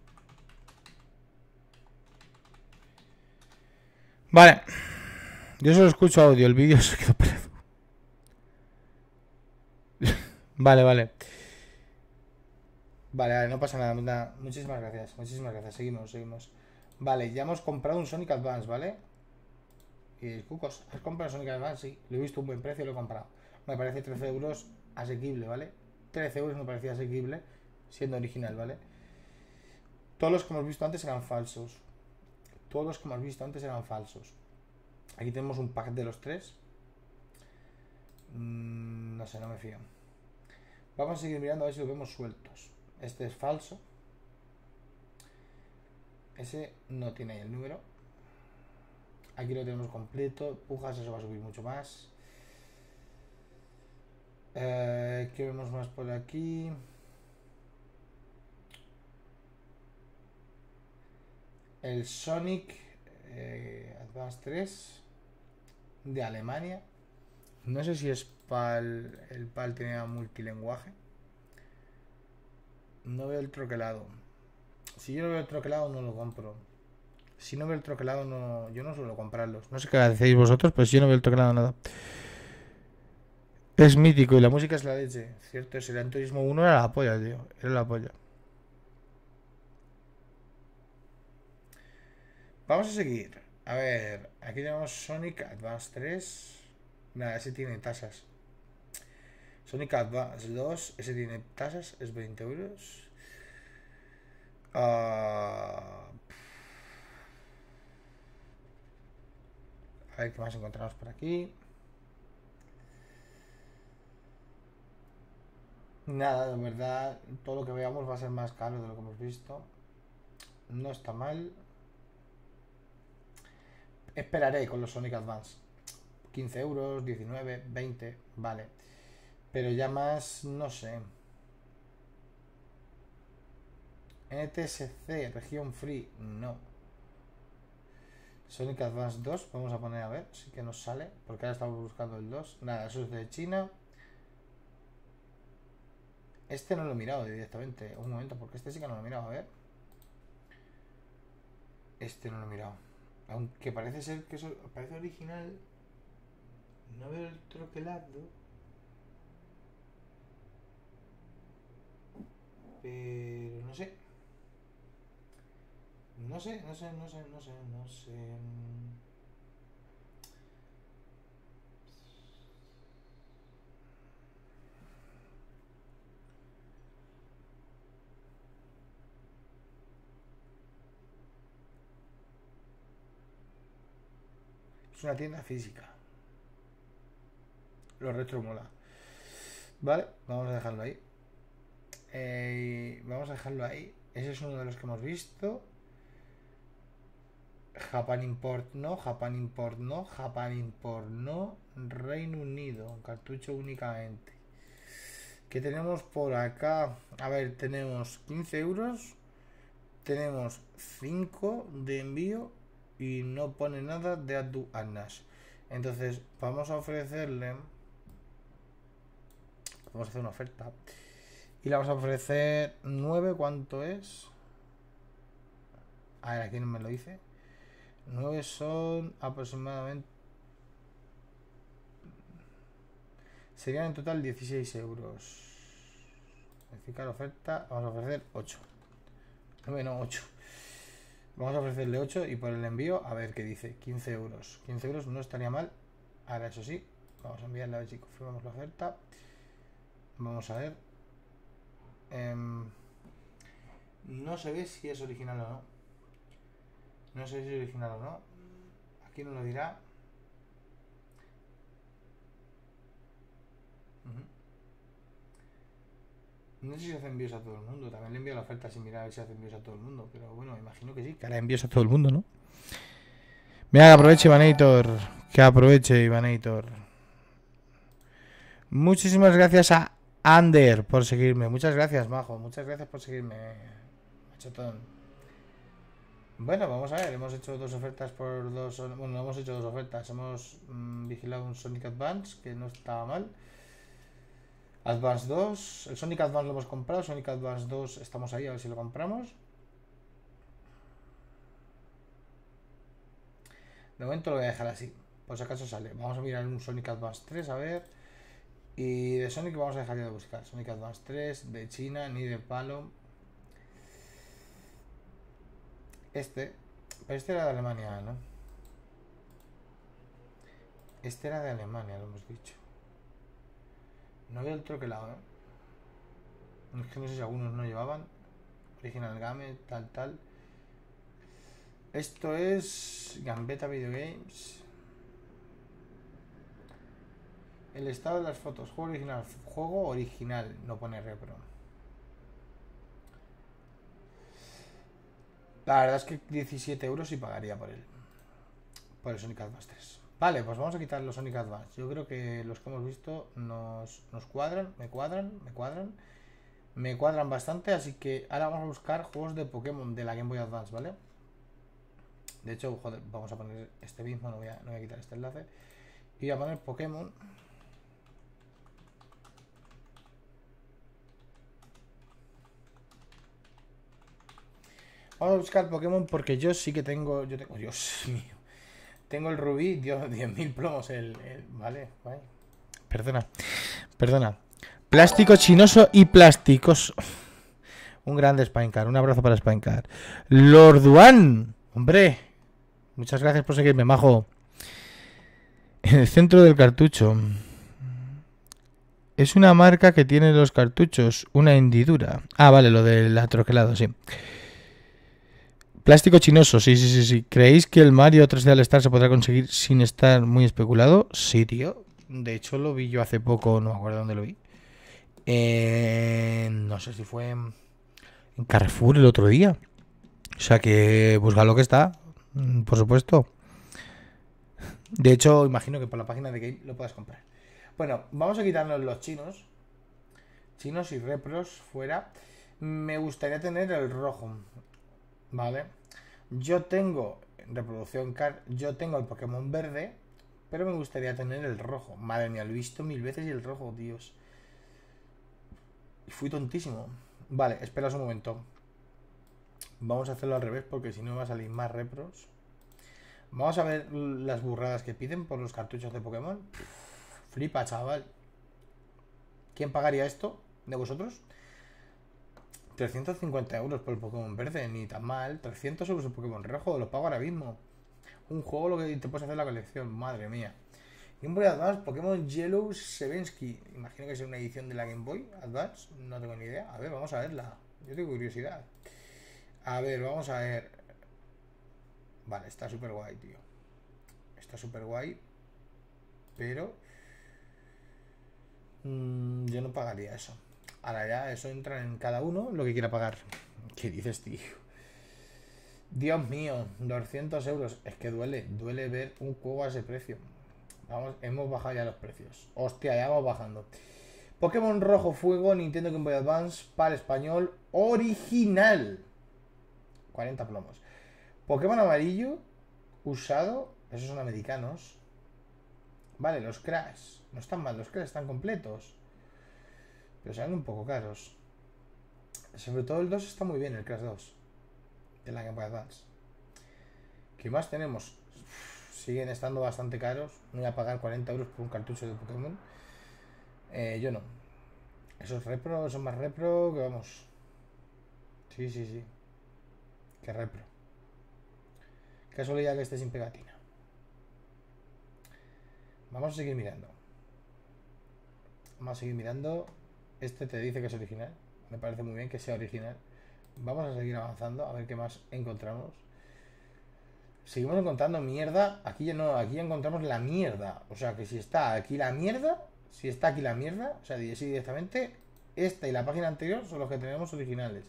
Vale. Yo solo escucho audio, el vídeo se quedó parado. Vale, vale. Vale, vale, no pasa nada, nada. Muchísimas gracias, muchísimas gracias. Seguimos, seguimos. Vale, ya hemos comprado un Sonic Advance, ¿vale? Y Cucos, ¿has comprado Sonic Advance? Sí, lo he visto a un buen precio y lo he comprado. Me parece trece euros asequible, ¿vale? trece euros me parecía asequible, siendo original, ¿vale? Todos los que hemos visto antes eran falsos. Todos los que hemos visto antes eran falsos. Aquí tenemos un pack de los tres. Mm, no sé, no me fío. Vamos a seguir mirando a ver si lo vemos sueltos. Este es falso. Ese no tiene ahí el número. Aquí lo tenemos completo. Pujas, eso va a subir mucho más. Eh, ¿Qué vemos más por aquí? El Sonic eh, Advance tres de Alemania. No sé si es PAL. El PAL tenía multilenguaje. No veo el troquelado. Si yo no veo el troquelado, no lo compro. Si no veo el troquelado, no, yo no suelo comprarlos. No sé qué hacéis vosotros, pero si yo no veo el troquelado, nada. Es mítico y la música es la leche. Cierto, ese Gran Turismo uno era la polla, tío. Era la polla. Vamos a seguir. A ver, aquí tenemos Sonic Advance tres. Nada, ese tiene tasas. Sonic Advance dos, ese tiene tasas, es veinte euros. Uh... A ver qué más encontramos por aquí. Nada, de verdad, todo lo que veamos va a ser más caro de lo que hemos visto. No está mal. Esperaré con los Sonic Advance. quince euros, diecinueve, veinte, vale. Pero ya más, no sé. N T S C, región free, no. Sonic Advance dos, vamos a poner a ver si que nos sale. Porque ahora estamos buscando el dos. Nada, eso es de China. Este no lo he mirado directamente. Un momento, porque este sí que no lo he mirado, a ver. Este no lo he mirado. Aunque parece ser que eso parece original. No veo el troquelado. Pero no sé. No sé, no sé, no sé, no sé, no sé. Es una tienda física. Lo retro mola. Vale, vamos a dejarlo ahí. Eh, vamos a dejarlo ahí. Ese es uno de los que hemos visto. Japan Import no, Japan Import no, Japan Import no, Reino Unido, cartucho únicamente. ¿Qué tenemos por acá? A ver, tenemos quince euros. Tenemos cinco de envío. Y no pone nada de aduanas. Entonces, vamos a ofrecerle... Vamos a hacer una oferta. Y le vamos a ofrecer nueve. ¿Cuánto es? A ver, aquí no me lo dice. nueve son aproximadamente... Serían en total dieciséis euros. Verificar oferta. Vamos a ofrecer ocho. nueve, no, ocho. Vamos a ofrecerle ocho y por el envío, a ver qué dice. quince euros. quince euros no estaría mal. Ahora, eso sí, vamos a enviarle a ver si confirmamos la oferta. Vamos a ver. Eh, no se ve si es original o no. No sé si es original o no. Aquí no lo dirá. No sé si hace envíos a todo el mundo. También le envío la oferta sin mirar a ver si hace envíos a todo el mundo. Pero bueno, imagino que sí, que hará envíos a todo el mundo, ¿no? Mira, que aproveche Ivanator. Que aproveche Ivanator. Muchísimas gracias a Ander por seguirme. Muchas gracias, majo. Muchas gracias por seguirme, machetón. Bueno, vamos a ver. Hemos hecho dos ofertas por dos... Bueno, no hemos hecho dos ofertas. Hemos mmm, vigilado un Sonic Advance, que no estaba mal. Advance dos, el Sonic Advance lo hemos comprado, Sonic Advance dos estamos ahí a ver si lo compramos. De momento lo voy a dejar así, por si acaso sale. Vamos a mirar un Sonic Advance tres, a ver. Y de Sonic vamos a dejar de buscar. Sonic Advance tres, de China, ni de palo. Este, pero este era de Alemania, ¿no? Este era de Alemania, lo hemos dicho. No veo el troquelado, ¿eh? Es que no sé si algunos no llevaban. Original Game, tal, tal. Esto es Gambetta Video Games. El estado de las fotos. Juego original. Juego original. No pone repro. La verdad es que diecisiete euros y pagaría por él. Por el Sonic Advance tres. Vale, pues vamos a quitar los Sonic Advance. Yo creo que los que hemos visto nos, nos cuadran, me cuadran, me cuadran. Me cuadran bastante, así que ahora vamos a buscar juegos de Pokémon de la Game Boy Advance, ¿vale? De hecho, joder, vamos a poner este mismo, no voy a, no voy a quitar este enlace. Y voy a poner Pokémon. Vamos a buscar Pokémon porque yo sí que tengo... Yo tengo... Dios mío. Tengo el rubí, Dios, diez mil plomos, el, el... Vale, vale. Perdona, perdona. Plástico chinoso y plásticoso. Un grande Spinecar, un abrazo para Spinecar. Lorduan, hombre. Muchas gracias por seguirme, majo. En el centro del cartucho. Es una marca que tiene los cartuchos, una hendidura. Ah, vale, lo del atroquelado, sí. Plástico chinoso, sí, sí, sí, sí. ¿Creéis que el Mario tres D All Star se podrá conseguir sin estar muy especulado? Sí, tío. De hecho, lo vi yo hace poco, no me acuerdo dónde lo vi. Eh, no sé si fue en Carrefour el otro día. O sea que busca lo que está, por supuesto. De hecho, imagino que por la página de Game lo puedas comprar. Bueno, vamos a quitarnos los chinos. Chinos y repros fuera. Me gustaría tener el rojo. Vale. Yo tengo reproducción car. Yo tengo el Pokémon verde. Pero me gustaría tener el rojo. Madre mía, lo he visto mil veces y el rojo, Dios. Y fui tontísimo. Vale, espera un momento. Vamos a hacerlo al revés porque si no va a salir más repros. Vamos a ver las burradas que piden por los cartuchos de Pokémon. Flipa, chaval. ¿Quién pagaría esto de vosotros? trescientos cincuenta euros por el Pokémon verde, ni tan mal. trescientos euros el Pokémon rojo, lo pago ahora mismo. Un juego lo que te puedes hacer la colección, madre mía. Game Boy Advance, Pokémon Yellow Sevensky. Imagino que es una edición de la Game Boy Advance, no tengo ni idea. A ver, vamos a verla. Yo tengo curiosidad. A ver, vamos a ver. Vale, está súper guay, tío. Está súper guay. Pero mmm, yo no pagaría eso. Ahora ya eso entra en cada uno lo que quiera pagar. ¿Qué dices, tío? Dios mío, doscientos euros. Es que duele, duele ver un juego a ese precio. Vamos, hemos bajado ya los precios. Hostia, ya vamos bajando. Pokémon Rojo Fuego, Nintendo Game Boy Advance, para español, original. cuarenta plomos. Pokémon Amarillo, usado, esos son americanos. Vale, los Crash. No están mal, los Crash están completos. Pero salen un poco caros. Sobre todo el dos está muy bien, el Crash dos. De la Game Boy Advance. ¿Qué más tenemos? Siguen estando bastante caros. No voy a pagar cuarenta euros por un cartucho de Pokémon. Eh, yo no. Esos repro son más repro que vamos. Sí, sí, sí. Que repro. Casualidad que esté sin pegatina. Vamos a seguir mirando. Vamos a seguir mirando. Este te dice que es original. Me parece muy bien que sea original. Vamos a seguir avanzando a ver qué más encontramos. Seguimos encontrando mierda. Aquí ya no, aquí ya encontramos la mierda. O sea que si está aquí la mierda, si está aquí la mierda, o sea, sí, directamente, esta y la página anterior son los que tenemos originales.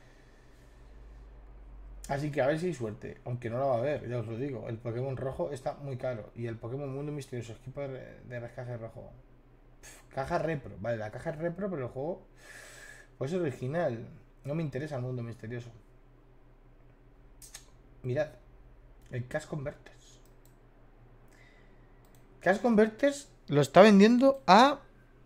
Así que a ver si hay suerte. Aunque no la va a haber, ya os lo digo. El Pokémon rojo está muy caro. Y el Pokémon Mundo Misterioso, equipo de, de rescate rojo. Pff, caja repro. Vale, la caja es repro, pero el juego pues es original. No me interesa el Mundo Misterioso. Mirad. El Cash Converters. Cash Converters lo está vendiendo a...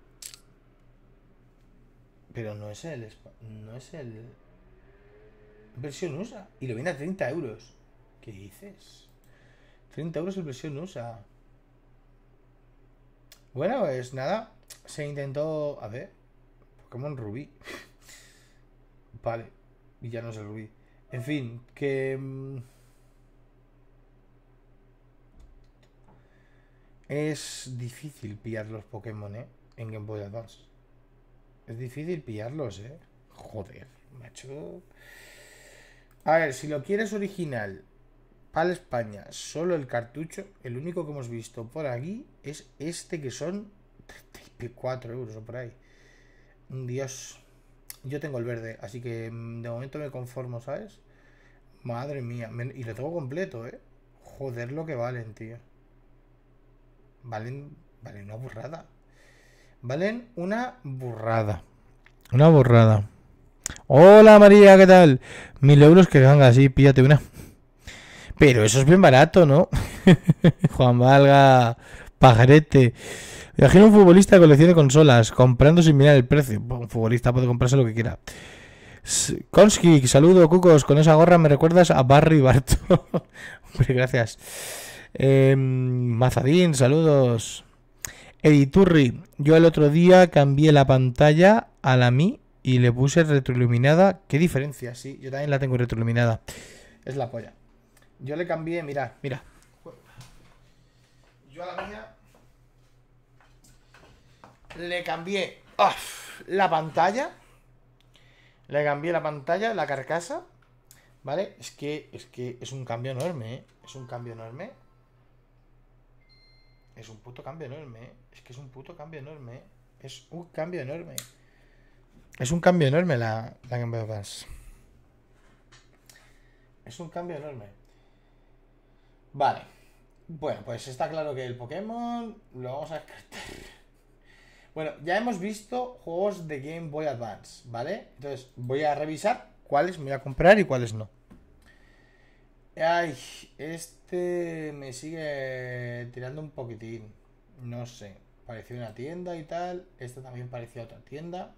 Pero no es el... No es el... Versión U S A. Y lo viene a treinta euros. ¿Qué dices? treinta euros el versión U S A. Bueno, pues nada. Se intentó... A ver. Pokémon Rubí. Vale. Y ya no es el Rubí. En fin, que... Es difícil pillar los Pokémon, ¿eh? En Game Boy Advance. Es difícil pillarlos, ¿eh? Joder, macho. A ver, si lo quieres original, para España, solo el cartucho, el único que hemos visto por aquí es este, que son treinta y cuatro euros o por ahí. Dios. Yo tengo el verde, así que de momento me conformo, ¿sabes? Madre mía. Y lo tengo completo, ¿eh? Joder lo que valen, tío. Valen, valen una burrada. Valen una burrada. Una burrada. Hola María, ¿qué tal? Mil euros que ganga, sí, píllate una. Pero eso es bien barato, ¿no? Juan Valga, pajarete. Imagina un futbolista de colección de consolas, comprando sin mirar el precio. Un futbolista puede comprarse lo que quiera. Konski, saludo, Cucos. Con esa gorra me recuerdas a Barry Barto. Hombre, gracias. Eh, Mazadín, saludos. Editurri, yo el otro día cambié la pantalla a la Mi y le puse retroiluminada. ¿Qué diferencia? Sí, yo también la tengo retroiluminada. Es la polla. Yo le cambié, mira, mira. Yo a la mía le cambié oh, la pantalla. Le cambié la pantalla, la carcasa. ¿Vale? Es que es que es un cambio enorme, ¿eh? Es un cambio enorme. Es un puto cambio enorme, ¿eh? Es que es un puto cambio enorme, ¿eh? Es un cambio enorme. Es un cambio enorme la, la Game Boy Advance. Es un cambio enorme. Vale. Bueno, pues está claro que el Pokémon lo vamos a descartar. Bueno, ya hemos visto juegos de Game Boy Advance, ¿vale? Entonces voy a revisar cuáles me voy a comprar y cuáles no. Ay, este me sigue tirando un poquitín. No sé, pareció una tienda y tal. Este también parecía otra tienda.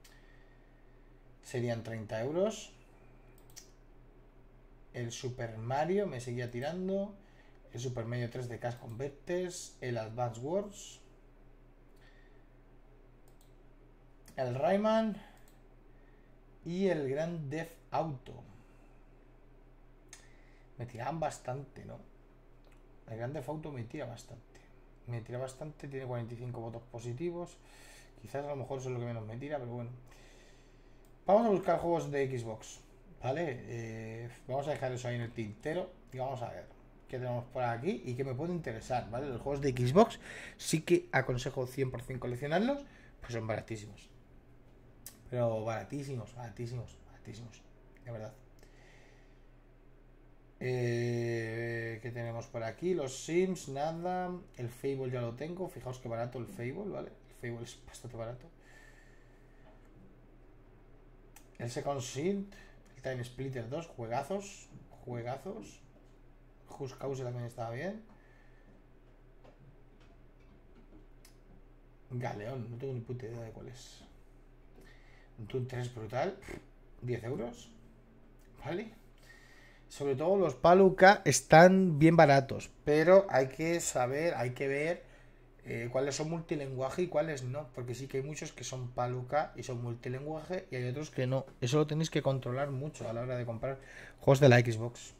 Serían treinta euros. El Super Mario me seguía tirando. El Super Mario tres de Cash Converters. El Advance Wars. El Rayman. Y el Grand Theft Auto. Me tiraban bastante, ¿no? El Grand Theft Auto me tira bastante. Me tira bastante, tiene cuarenta y cinco votos positivos. Quizás a lo mejor eso es lo que menos me tira, pero bueno. Vamos a buscar juegos de Xbox, ¿vale? Eh, vamos a dejar eso ahí en el tintero y vamos a ver qué tenemos por aquí y qué me puede interesar, ¿vale? Los juegos de Xbox sí que aconsejo cien por cien coleccionarlos, pues son baratísimos. Pero baratísimos, baratísimos, baratísimos, de verdad. Eh, ¿Qué tenemos por aquí? Los Sims, nada. El Fable ya lo tengo. Fijaos que barato el Fable, ¿vale? El Fable es bastante barato. El Second Sin, el Time Splitter dos, juegazos, juegazos. Just Cause también estaba bien. Galeón, no tengo ni puta idea de cuál es. Un Toon tres brutal, diez euros. Vale. Sobre todo los Paluca están bien baratos, pero hay que saber, hay que ver eh, cuáles son multilingüaje y cuáles no, porque sí que hay muchos que son Paluca y son multilingüaje y hay otros que no. Eso lo tenéis que controlar mucho a la hora de comprar juegos de la Xbox.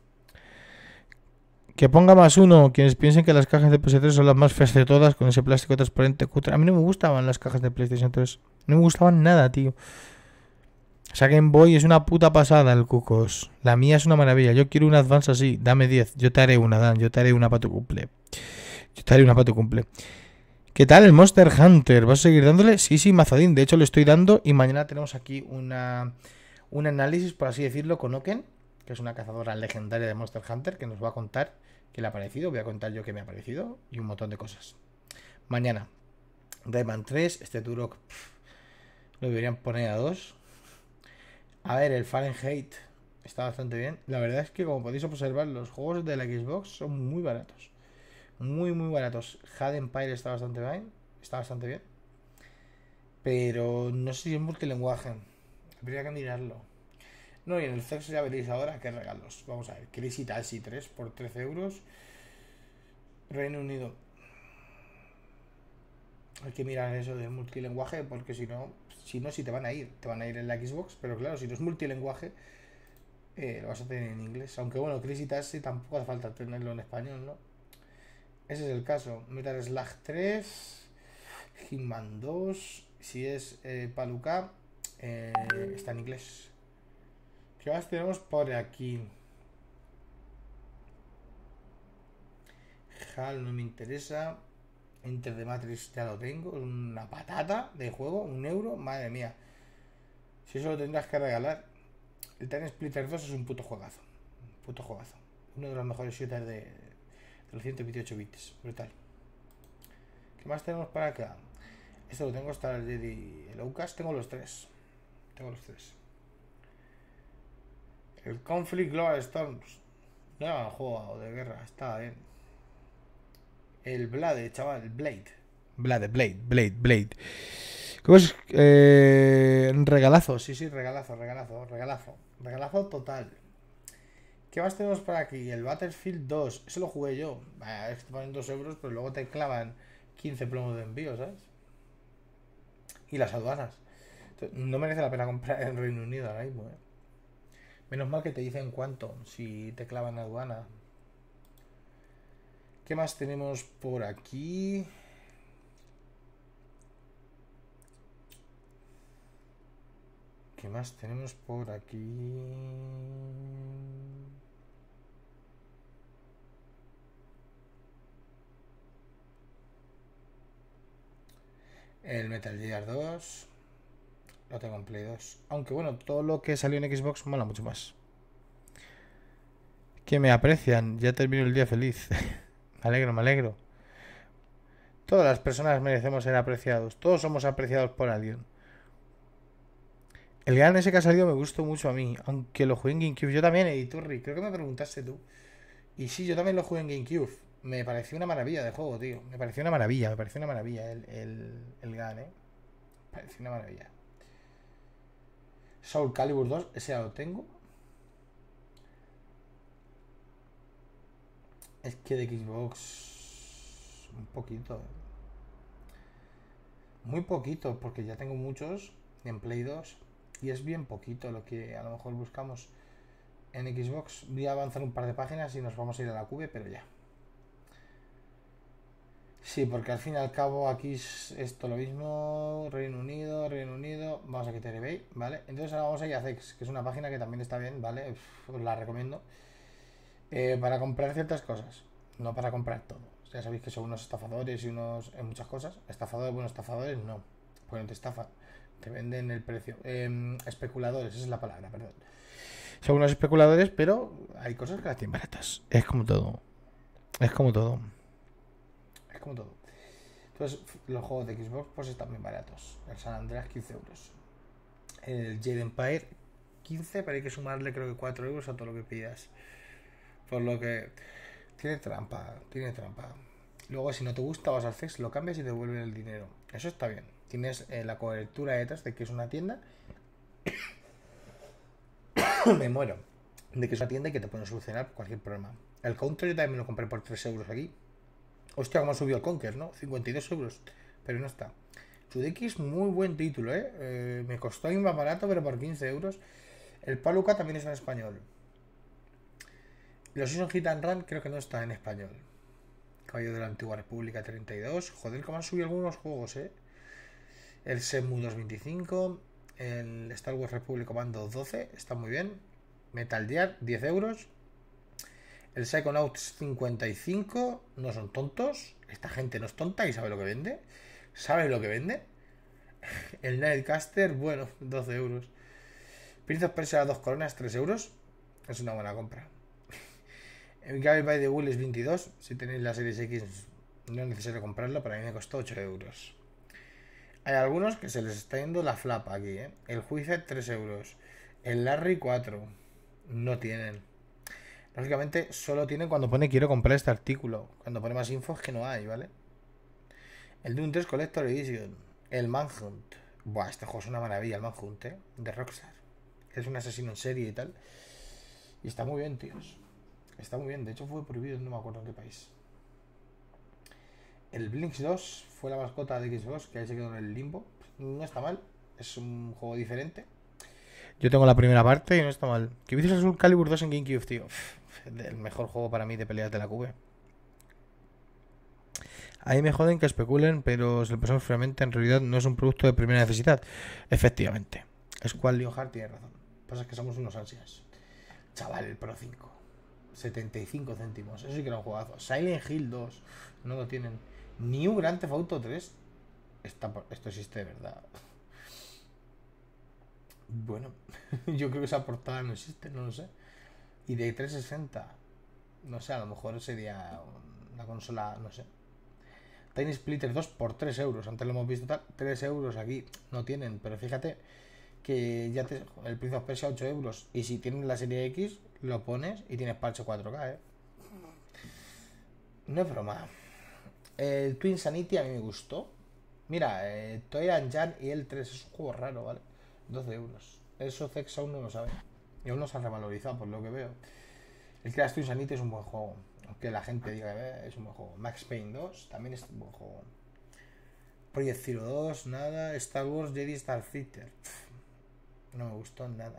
Que ponga más uno, quienes piensen que las cajas de P S tres son las más feas de todas, con ese plástico transparente cutre. A mí no me gustaban las cajas de PlayStation tres. No me gustaban nada, tío. O sea, Game Boy es una puta pasada el Cucos. La mía es una maravilla. Yo quiero una Advance así. Dame diez. Yo te haré una, Dan. Yo te haré una para tu cumple. Yo te haré una para tu cumple. ¿Qué tal el Monster Hunter? ¿Vas a seguir dándole? Sí, sí, mazadín. De hecho, lo estoy dando. Y mañana tenemos aquí una un análisis, por así decirlo, con Oken, que es una cazadora legendaria de Monster Hunter, que nos va a contar qué le ha parecido. Voy a contar yo qué me ha parecido. Y un montón de cosas. Mañana. Rayman tres. Este Turok pff, lo deberían poner a dos. A ver, el Fahrenheit está bastante bien. La verdad es que, como podéis observar, los juegos de la Xbox son muy baratos. Muy, muy baratos. Had Empire está bastante bien. Está bastante bien. Pero no sé si es multilingüaje. Habría que mirarlo. No, y en el sexo ya veréis ahora qué regalos. Vamos a ver. Crazy Taxi tres por trece euros. Reino Unido. Hay que mirar eso del multilingüaje, porque si no, si no, si te van a ir, te van a ir en la Xbox, pero claro, si no es multilingüaje, eh, lo vas a tener en inglés. Aunque bueno, Crazy Taxi tampoco hace falta tenerlo en español, ¿no? Ese es el caso. Metal Slug tres, Hitman dos, si es eh, Paluca, eh, está en inglés. ¿Qué más tenemos por aquí? HAL no me interesa. Enter the Matrix ya lo tengo. Una patata de juego. Un euro. Madre mía. Si eso lo tendrás que regalar. El Time Splitter dos es un puto juegazo. Un puto juegazo. Uno de los mejores shooters de, de los ciento veintiocho bits. Brutal. ¿Qué más tenemos para acá? Esto lo tengo hasta el Jedi. El Outcast tengo los tres. Tengo los tres. El Conflict Global Storms. No era un juego de guerra. Estaba bien. El Blade, chaval, el Blade. Blade, Blade, Blade, Blade. ¿Cómo es? Eh, regalazo, sí, sí, regalazo, regalazo, regalazo. Regalazo total. ¿Qué más tenemos por aquí? El Battlefield dos. Eso lo jugué yo. Bah, es que te ponen dos euros, pero luego te clavan quince plomos de envío, ¿sabes? Y las aduanas. Entonces, no merece la pena comprar en Reino Unido ahora mismo, ¿eh? Menos mal que te dicen cuánto si te clavan aduana. ¿Qué más tenemos por aquí? ¿Qué más tenemos por aquí? El Metal Gear dos. Lo tengo en Play dos. Aunque bueno, todo lo que salió en Xbox mola mucho más. Que me aprecian. Ya termino el día feliz. Me alegro, me alegro. Todas las personas merecemos ser apreciados. Todos somos apreciados por alguien. El gran ese que ha salido me gustó mucho a mí. Aunque lo jugué en GameCube. Yo también, Editurri. Creo que me preguntaste tú. Y sí, yo también lo jugué en GameCube. Me pareció una maravilla de juego, tío. Me pareció una maravilla. Me pareció una maravilla el, el, el GAN, eh. Me pareció una maravilla. Soul Calibur dos. Ese ya lo tengo. Es que de Xbox un poquito. Muy poquito, porque ya tengo muchos en Play dos y es bien poquito lo que a lo mejor buscamos en Xbox. Voy a avanzar un par de páginas y nos vamos a ir a la cube, pero ya. Sí, porque al fin y al cabo aquí es esto lo mismo. Reino Unido, Reino Unido. Vamos a quitar eBay, ¿vale? Entonces ahora vamos a ir a Zex, que es una página que también está bien, ¿vale? Uf, os la recomiendo. Eh, para comprar ciertas cosas, no para comprar todo. Ya sabéis que son unos estafadores y unos en muchas cosas. Estafadores, bueno, estafadores no, pues no te estafan, te venden el precio. Eh, especuladores, esa es la palabra, perdón. Son unos especuladores, pero hay cosas que las tienen baratas. Es como todo. Es como todo. Es como todo. Entonces, los juegos de Xbox pues están bien baratos. El San Andreas, quince euros. El Jade Empire quince, pero hay que sumarle creo que cuatro euros a todo lo que pidas. Por lo que tiene trampa, tiene trampa. Luego si no te gusta vas al C E X, lo cambias y te devuelven el dinero. Eso está bien. Tienes eh, la cobertura detrás de que es una tienda. Me muero. De que es una tienda y que te pueden solucionar cualquier problema. El Counter yo también me lo compré por tres euros aquí. Hostia, cómo subió el Conker, ¿no? cincuenta y dos euros. Pero no está. Sudeki es muy buen título, ¿eh? eh me costó ahí más barato, pero por quince euros. El Paluca también está en español. Los Season Hit and Run creo que no está en español. Caballo de la Antigua República treinta y dos. Joder, cómo han subido algunos juegos, ¿eh? El Shenmue doscientos veinticinco. El Star Wars Republic Commando doce. Está muy bien. Metal Gear, diez euros. El Psychonauts cincuenta y cinco. No son tontos. Esta gente no es tonta y sabe lo que vende. ¿Sabe lo que vende? El Nightcaster, bueno, doce euros. Prince of Persia dos coronas, tres euros. Es una buena compra. El Guide by the Will es veintidós. Si tenéis la Series X no es necesario comprarlo. Para mí me costó ocho euros. Hay algunos que se les está yendo la flapa aquí, ¿eh? El Juice tres euros. El Larry cuatro. No tienen. Lógicamente solo tienen cuando pone quiero comprar este artículo. Cuando pone más info es que no hay, ¿vale? El Doom tres Collector Edition. El Manhunt. Buah, este juego es una maravilla, el Manhunt, ¿eh? De Rockstar. Es un asesino en serie y tal. Y está muy bien, tíos. Está muy bien. De hecho fue prohibido, no me acuerdo en qué país. El Blinks dos fue la mascota de Xbox, que ahí se quedó en el limbo. No está mal. Es un juego diferente. Yo tengo la primera parte y no está mal. ¿Qué dices Soul Calibur dos en GameCube, tío? El mejor juego para mí de peleas de la Cube. Ahí me joden que especulen, pero si lo pensamos fríamente, en realidad no es un producto de primera necesidad. Efectivamente. Squall Leonhard tiene razón. Pasa que somos unos ansias. Chaval, el Pro cinco. setenta y cinco céntimos. Eso sí que era un juegazo. Silent Hill dos. No lo tienen. New Grand Theft Auto tres. Está por... Esto existe de verdad. Bueno, yo creo que esa portada no existe, no lo sé. Y de trescientos sesenta. No sé, a lo mejor sería una consola, no sé. Tiny Splitter dos por tres euros. Antes lo hemos visto tal. tres euros aquí no tienen. Pero fíjate que ya te, el Prince of Persia ocho euros. Y si tienes la serie X, lo pones y tienes parche cuatro K, ¿eh? No es broma. El Twin Sanity a mí me gustó. Mira, eh, Toy and Jan y el tres es un juego raro, ¿vale? doce euros. Eso C E X aún no lo sabe. Y aún no se ha revalorizado, por lo que veo. El Crash Twin Sanity es un buen juego. Aunque la gente diga que es un buen juego. Max Payne dos también es un buen juego. Project Zero dos, nada. Star Wars Jedi Starfighter. Pff, no me gustó nada.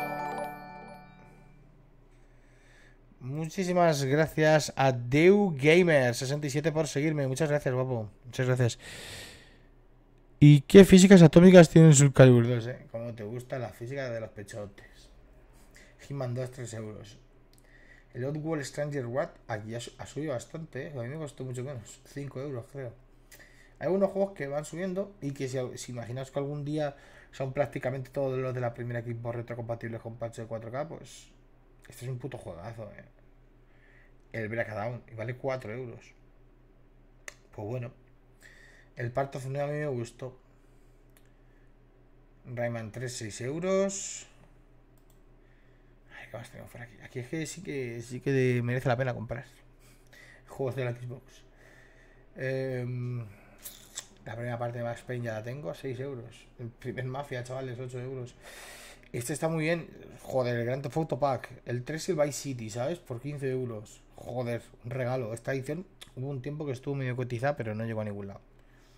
Muchísimas gracias a Deu Gamer sesenta y siete por seguirme. Muchas gracias, guapo. Muchas gracias. ¿Y qué físicas atómicas tienen Soul Calibur dos, eh? ¿Cómo te gusta la física de los pechotes? Hitman dos, tres euros. El Oddworld Stranger What aquí ha, ha subido bastante, ¿eh? A mí me costó mucho menos. cinco euros, creo. Hay unos juegos que van subiendo y que si, si imaginaos que algún día son prácticamente todos los de la primera Xbox retrocompatibles con patch de cuatro K, pues este es un puto juegazo, eh. El Breakdown, y vale cuatro euros. Pues bueno. El Parto Zuneo a mí me gustó. Rayman tres, seis euros. Ay, ¿qué más tenemos por aquí? Aquí es que sí que sí que merece la pena comprar juegos de la Xbox. Eh, la primera parte de Max Payne ya la tengo, seis euros. El primer Mafia, chavales, ocho euros. Este está muy bien. Joder, el Grand Theft Auto Pack. El tres y el Vice City, ¿sabes? Por quince euros. Joder, un regalo. Esta edición hubo un tiempo que estuvo medio cotizada, pero no llegó a ningún lado.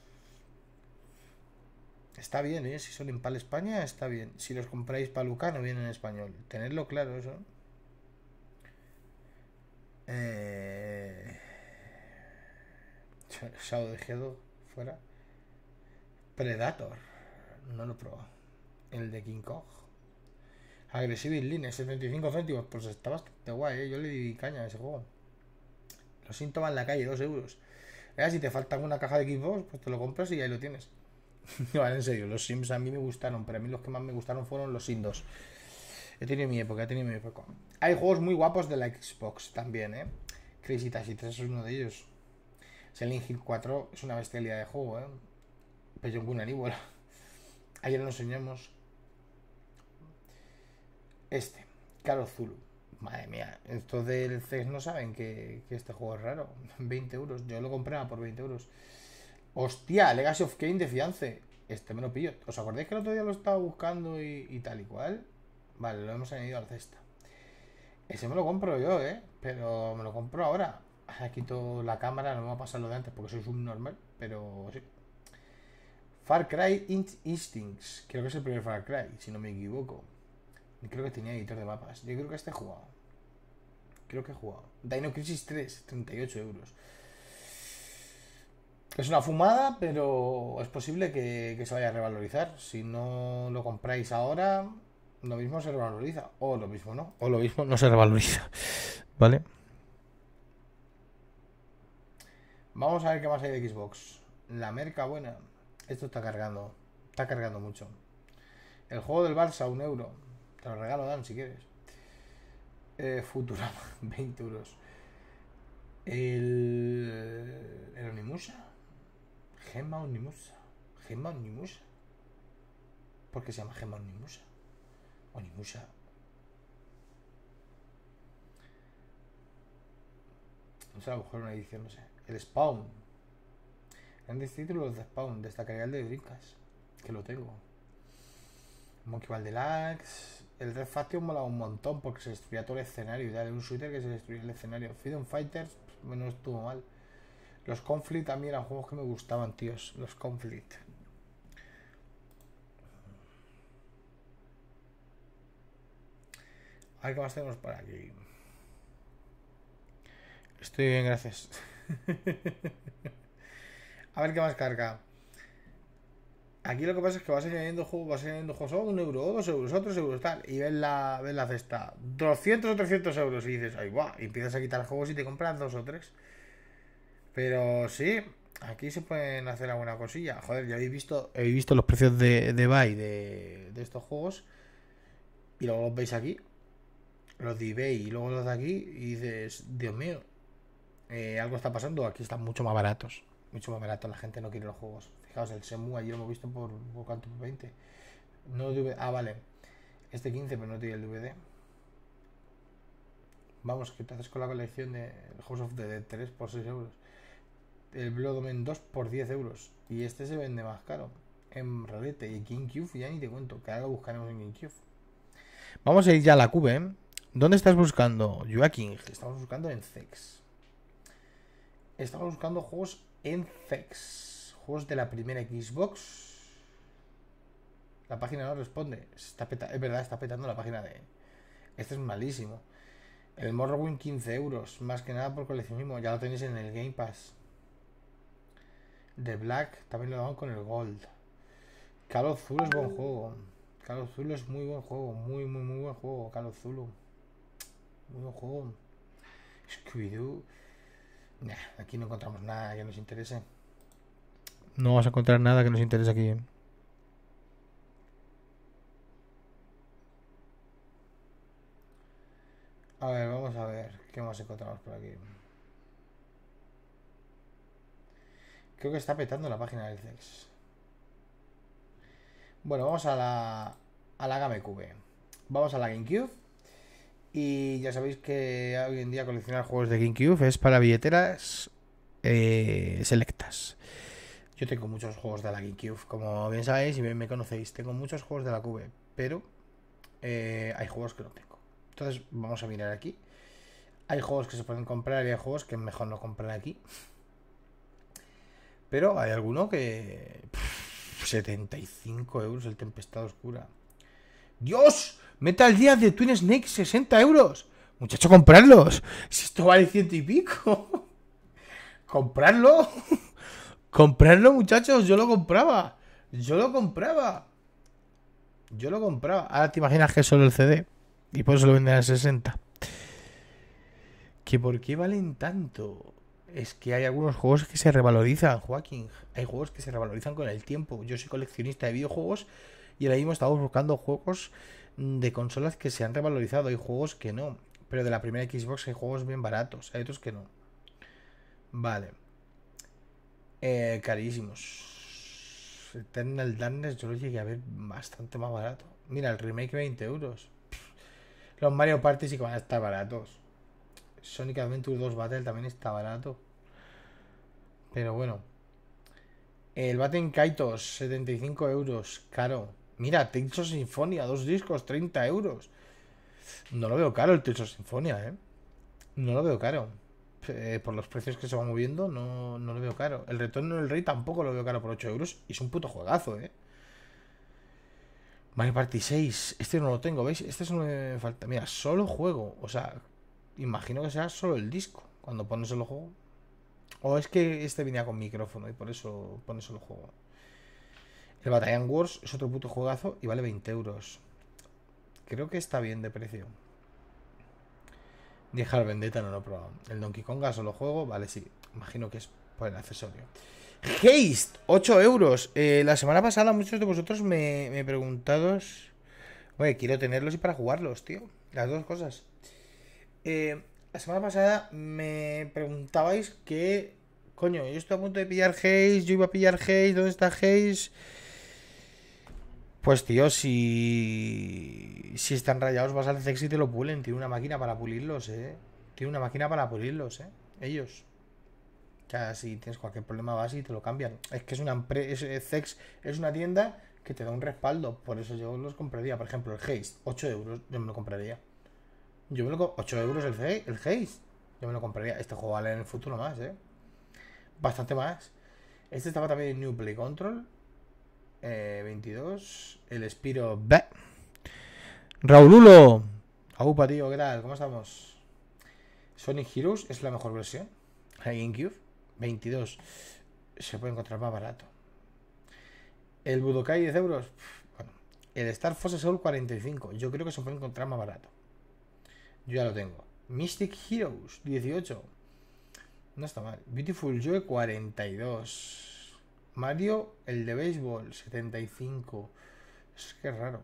Está bien, ¿eh? Si son en PAL España, está bien. Si los compráis Paluca, no vienen en español. Tenedlo claro, eso. Eh... Shadow de Gedo, fuera. Predator. No lo he probado. El de King Kong. Aggressive Line, setenta y cinco céntimos. Pues está bastante guay, ¿eh? Yo le di caña a ese juego. Los síntomas en la calle, dos euros. Eh, si te falta una caja de Xbox, pues te lo compras y ahí lo tienes. Vale, en serio, los Sims a mí me gustaron, pero a mí los que más me gustaron fueron los Sims dos. He tenido mi época, he tenido mi época. Hay juegos muy guapos de la Xbox también, ¿eh? Crazy Taxi tres es uno de ellos. Silent Hill cuatro es una bestialidad de juego, ¿eh? Peyongun Aníbola. Ayer nos enseñamos. Este, Call of Zulu. Madre mía, estos del C E S no saben que, que este juego es raro. veinte euros, yo lo compraba por veinte euros. Hostia, Legacy of Kain de Fiance. Este me lo pillo. ¿Os acordáis que el otro día lo estaba buscando y, y tal y cual? Vale, lo hemos añadido a la cesta. Ese me lo compro yo, ¿eh? Pero me lo compro ahora. Ahora quito la cámara, no me va a pasar lo de antes porque soy subnormal, pero sí. Far Cry Instincts. Creo que es el primer Far Cry, si no me equivoco. Y creo que tenía editor de mapas. Yo creo que este he jugado. Creo que he jugado. Dino Crisis tres, treinta y ocho euros. Es una fumada, pero es posible que, que se vaya a revalorizar. Si no lo compráis ahora, lo mismo se revaloriza. O lo mismo no. O lo mismo no se revaloriza. ¿Vale? Vamos a ver qué más hay de Xbox. La merca buena. Esto está cargando. Está cargando mucho. El juego del Barça, un euro. Te lo regalo, Dan, si quieres. Eh, Futurama, veinte euros. El... El Onimusa. Gemma Onimusa. Gemma Onimusa. ¿Por qué se llama Gemma Onimusa? Onimusa. No sé, a lo mejor una edición, no sé. El Spawn. Grandes títulos de Spawn. Destacaría el de Dreamcast, que lo tengo. Monkey Ball Deluxe. El Red Faction mola un montón porque se destruía todo el escenario y tal. Un shooter que se destruía el escenario. Freedom Fighters, pues, no estuvo mal. Los Conflict también eran juegos que me gustaban, tíos. Los Conflict. A ver qué más tenemos por aquí. Estoy bien, gracias. A ver qué más carga. Aquí lo que pasa es que vas añadiendo juegos, vas añadiendo juegos, oh, un euro, oh, dos euros, otros euros, tal. Y ves la, ves la cesta, doscientos o trescientos euros. Y dices, ay, guau. Y empiezas a quitar juegos y te compras dos o tres. Pero sí, aquí se pueden hacer alguna cosilla. Joder, ya habéis visto, habéis visto los precios de, de buy de, de estos juegos. Y luego los veis aquí. Los de eBay y luego los de aquí. Y dices, Dios mío, eh, algo está pasando. Aquí están mucho más baratos. Mucho más baratos. La gente no quiere los juegos. Fijaos, el Semu ayer lo hemos visto por, por cuánto, por veinte. No D V D. Ah, vale. Este quince, pero no tiene el D V D. Vamos, ¿qué te haces con la colección de House of the Dead tres por seis euros? El Blood Omen dos por diez euros. Y este se vende más caro. En Rolete y GameCube ya ni te cuento. Que ahora buscaremos en GameCube. Vamos a ir ya a la Cube, ¿eh? ¿Dónde estás buscando? Joaquín. Estamos buscando en C E X. Estamos buscando juegos en C E X. Juegos de la primera Xbox. La página no responde. Está peta... Es verdad, está petando la página de... Este es malísimo. El Morrowind quince euros. Más que nada por coleccionismo. Ya lo tenéis en el Game Pass. The Black también lo daban con el Gold. Call of Zulu es buen juego. Call of Zulu es muy buen juego. Muy, muy, muy buen juego. Call of Zulu. Muy buen juego. Scooby-Doo. Nah, aquí no encontramos nada que nos interese. No vas a encontrar nada que nos interese aquí. A ver, vamos a ver qué más encontramos por aquí. Creo que está petando la página del C E X. Bueno, vamos a la a la GameCube. Vamos a la GameCube. Y ya sabéis que hoy en día coleccionar juegos de GameCube es para billeteras eh, selectas. Yo tengo muchos juegos de la GameCube, como bien sabéis y bien me conocéis. Tengo muchos juegos de la Cube, pero eh, hay juegos que no tengo. Entonces vamos a mirar aquí. Hay juegos que se pueden comprar y hay juegos que es mejor no comprar aquí. Pero hay alguno que... Pff, setenta y cinco euros el Tempestad Oscura. ¡Dios! Metal Gear de Twin Snake, sesenta euros. Muchacho, comprarlos. Si esto vale ciento y pico. Comprarlo. Comprarlo, muchachos. Yo lo compraba. Yo lo compraba. Yo lo compraba. Ahora te imaginas que es solo el C D. Y por eso lo venden a sesenta. ¿Que por qué valen tanto? Es que hay algunos juegos que se revalorizan, Joaquín. Hay juegos que se revalorizan con el tiempo. Yo soy coleccionista de videojuegos y ahora mismo estamos buscando juegos de consolas que se han revalorizado. Hay juegos que no. Pero de la primera Xbox hay juegos bien baratos. Hay otros que no. Vale. Eh, carísimos. Eternal Darkness yo lo llegué a ver bastante más barato. Mira, el remake veinte euros. Los Mario Party sí que van a estar baratos. Sonic Adventure dos Battle también está barato. Pero bueno. El Baten Kaitos, setenta y cinco euros. Caro. Mira, Tales of Symphonia, dos discos, treinta euros. No lo veo caro el Tales of Symphonia, ¿eh? No lo veo caro. Eh, por los precios que se van moviendo, no, no lo veo caro. El Retorno del Rey tampoco lo veo caro por ocho euros. Y es un puto juegazo, ¿eh? Mario Party seis. Este no lo tengo, ¿veis? Este es me falta. Mira, solo juego. O sea, imagino que será solo el disco. Cuando pones el juego. O es que este venía con micrófono y por eso pones solo juego. El Battalion Wars es otro puto juegazo y vale veinte euros. Creo que está bien de precio. Dejar Vendetta no lo he probado. El Donkey Konga solo juego, vale, sí. Imagino que es por el accesorio. Haste, ocho euros. Eh, la semana pasada muchos de vosotros me, me preguntados. Oye, quiero tenerlos y para jugarlos, tío. Las dos cosas. Eh, la semana pasada me preguntabais que... Coño, yo estoy a punto de pillar Haze. Yo iba a pillar Haze. ¿Dónde está Haze? Pues tío, si... Si están rayados vas al Zex y te lo pulen. Tiene una máquina para pulirlos, eh. Tiene una máquina para pulirlos, eh. Ellos. O sea, si tienes cualquier problema vas y te lo cambian. Es que es una empresa... Zex es una tienda que te da un respaldo. Por eso yo los compraría. Por ejemplo, el Haze, ocho euros. Yo me lo compraría. Yo me lo... ocho euros el, el Haze. Yo me lo compraría. Este juego vale en el futuro más, eh. Bastante más. Este estaba también en New Play Control. Eh, veintidós. El Spiro B. Raululo. Aupa, tío, ¿qué tal? ¿Cómo estamos? Sonic Heroes es la mejor versión. GameCube. veintidós. Se puede encontrar más barato. El Budokai diez euros. Bueno. El Star Fox Soul cuarenta y cinco. Yo creo que se puede encontrar más barato. Yo ya lo tengo. Mystic Heroes dieciocho. No está mal. Beautiful Joe cuarenta y dos. Mario, el de béisbol, setenta y cinco. Es que es raro.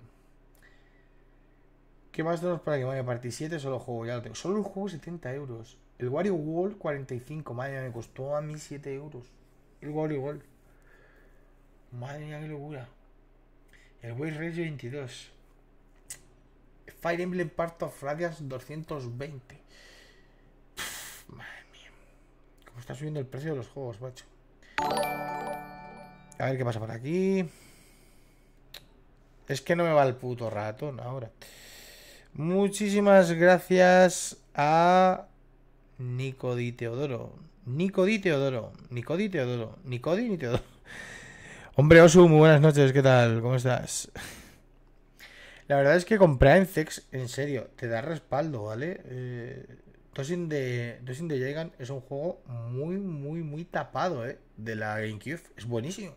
¿Qué más tenemos por aquí? Mario Party siete, solo juego, ya lo tengo. Solo el juego setenta euros. El Wario World cuarenta y cinco. Madre mía, me costó a mí siete euros. El Wario World. Madre mía, qué locura. El Way Race veintidós. Fire Emblem Part of Radiance doscientos veinte. Pff, madre mía. Cómo está subiendo el precio de los juegos, macho. A ver qué pasa por aquí. Es que no me va el puto ratón ahora. Muchísimas gracias a Nicodi Teodoro. Nicodi Teodoro. Nicodi Teodoro. Nicodi ni Teodoro. Hombre, Osu, muy buenas noches. ¿Qué tal? ¿Cómo estás? La verdad es que comprar en Zex, en serio, te da respaldo, ¿vale? Eh, Tosin de Tosin de Jagan es un juego muy, muy, muy tapado, ¿eh? De la GameCube. Es buenísimo.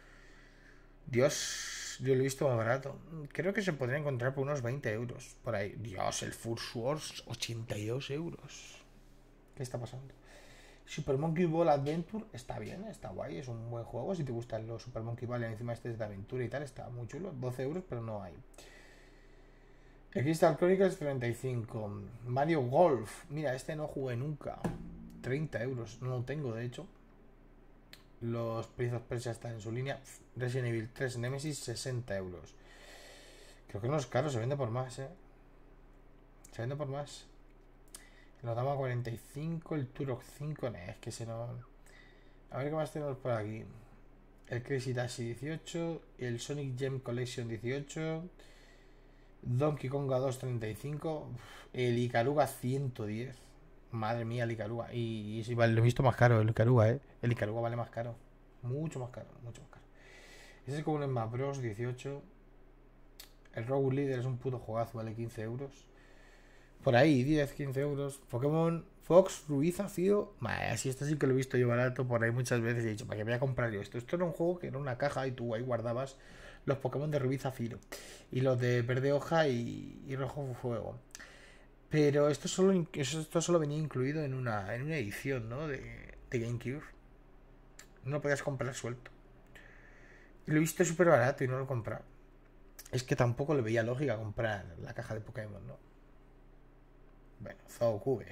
Dios, yo lo he visto más barato. Creo que se podría encontrar por unos veinte euros. Por ahí. Dios, el Force Wars, ochenta y dos euros. ¿Qué está pasando? Super Monkey Ball Adventure está bien, está guay, es un buen juego. Si te gustan los Super Monkey Ball, encima este es de aventura y tal, está muy chulo. doce euros, pero no hay. El Crystal Chronicles treinta y cinco. Mario Golf. Mira, este no jugué nunca. treinta euros, no lo tengo de hecho. Los Prince of Persia están en su línea. Resident Evil tres Nemesis, sesenta euros. Creo que no es caro, se vende por más, eh. Se vende por más. El Odama cuarenta y cinco, el Turok cinco, no, es que se no... A ver qué más tenemos por aquí. El Crazy Taxi dieciocho, el Sonic Gem Collection dieciocho, Donkey Konga dos treinta y cinco, el Ikaruga ciento diez. Madre mía, el Ikaruga. Y, y si vale, lo he visto más caro, el Ikaruga, eh. El Ikaruga vale más caro. Mucho más caro, mucho más caro. Ese es como un Smash Bros. dieciocho. El Rogue Leader es un puto juegazo, vale quince euros. Por ahí, diez, quince euros. Pokémon Fox, Ruiz, Ácido. Madre, así esto sí que lo he visto yo barato por ahí muchas veces. Y he dicho, ¿para qué voy a comprar yo esto? Esto era un juego que era una caja y tú ahí guardabas los Pokémon de Rubí Zafiro. Y los de verde hoja y, y rojo fuego. Pero esto solo, esto solo venía incluido en una, en una edición, ¿no? De, de GameCube. No lo podías comprar suelto. Y lo he visto súper barato y no lo he comprado. Es que tampoco le veía lógica comprar la caja de Pokémon, ¿no? Bueno, Zookube.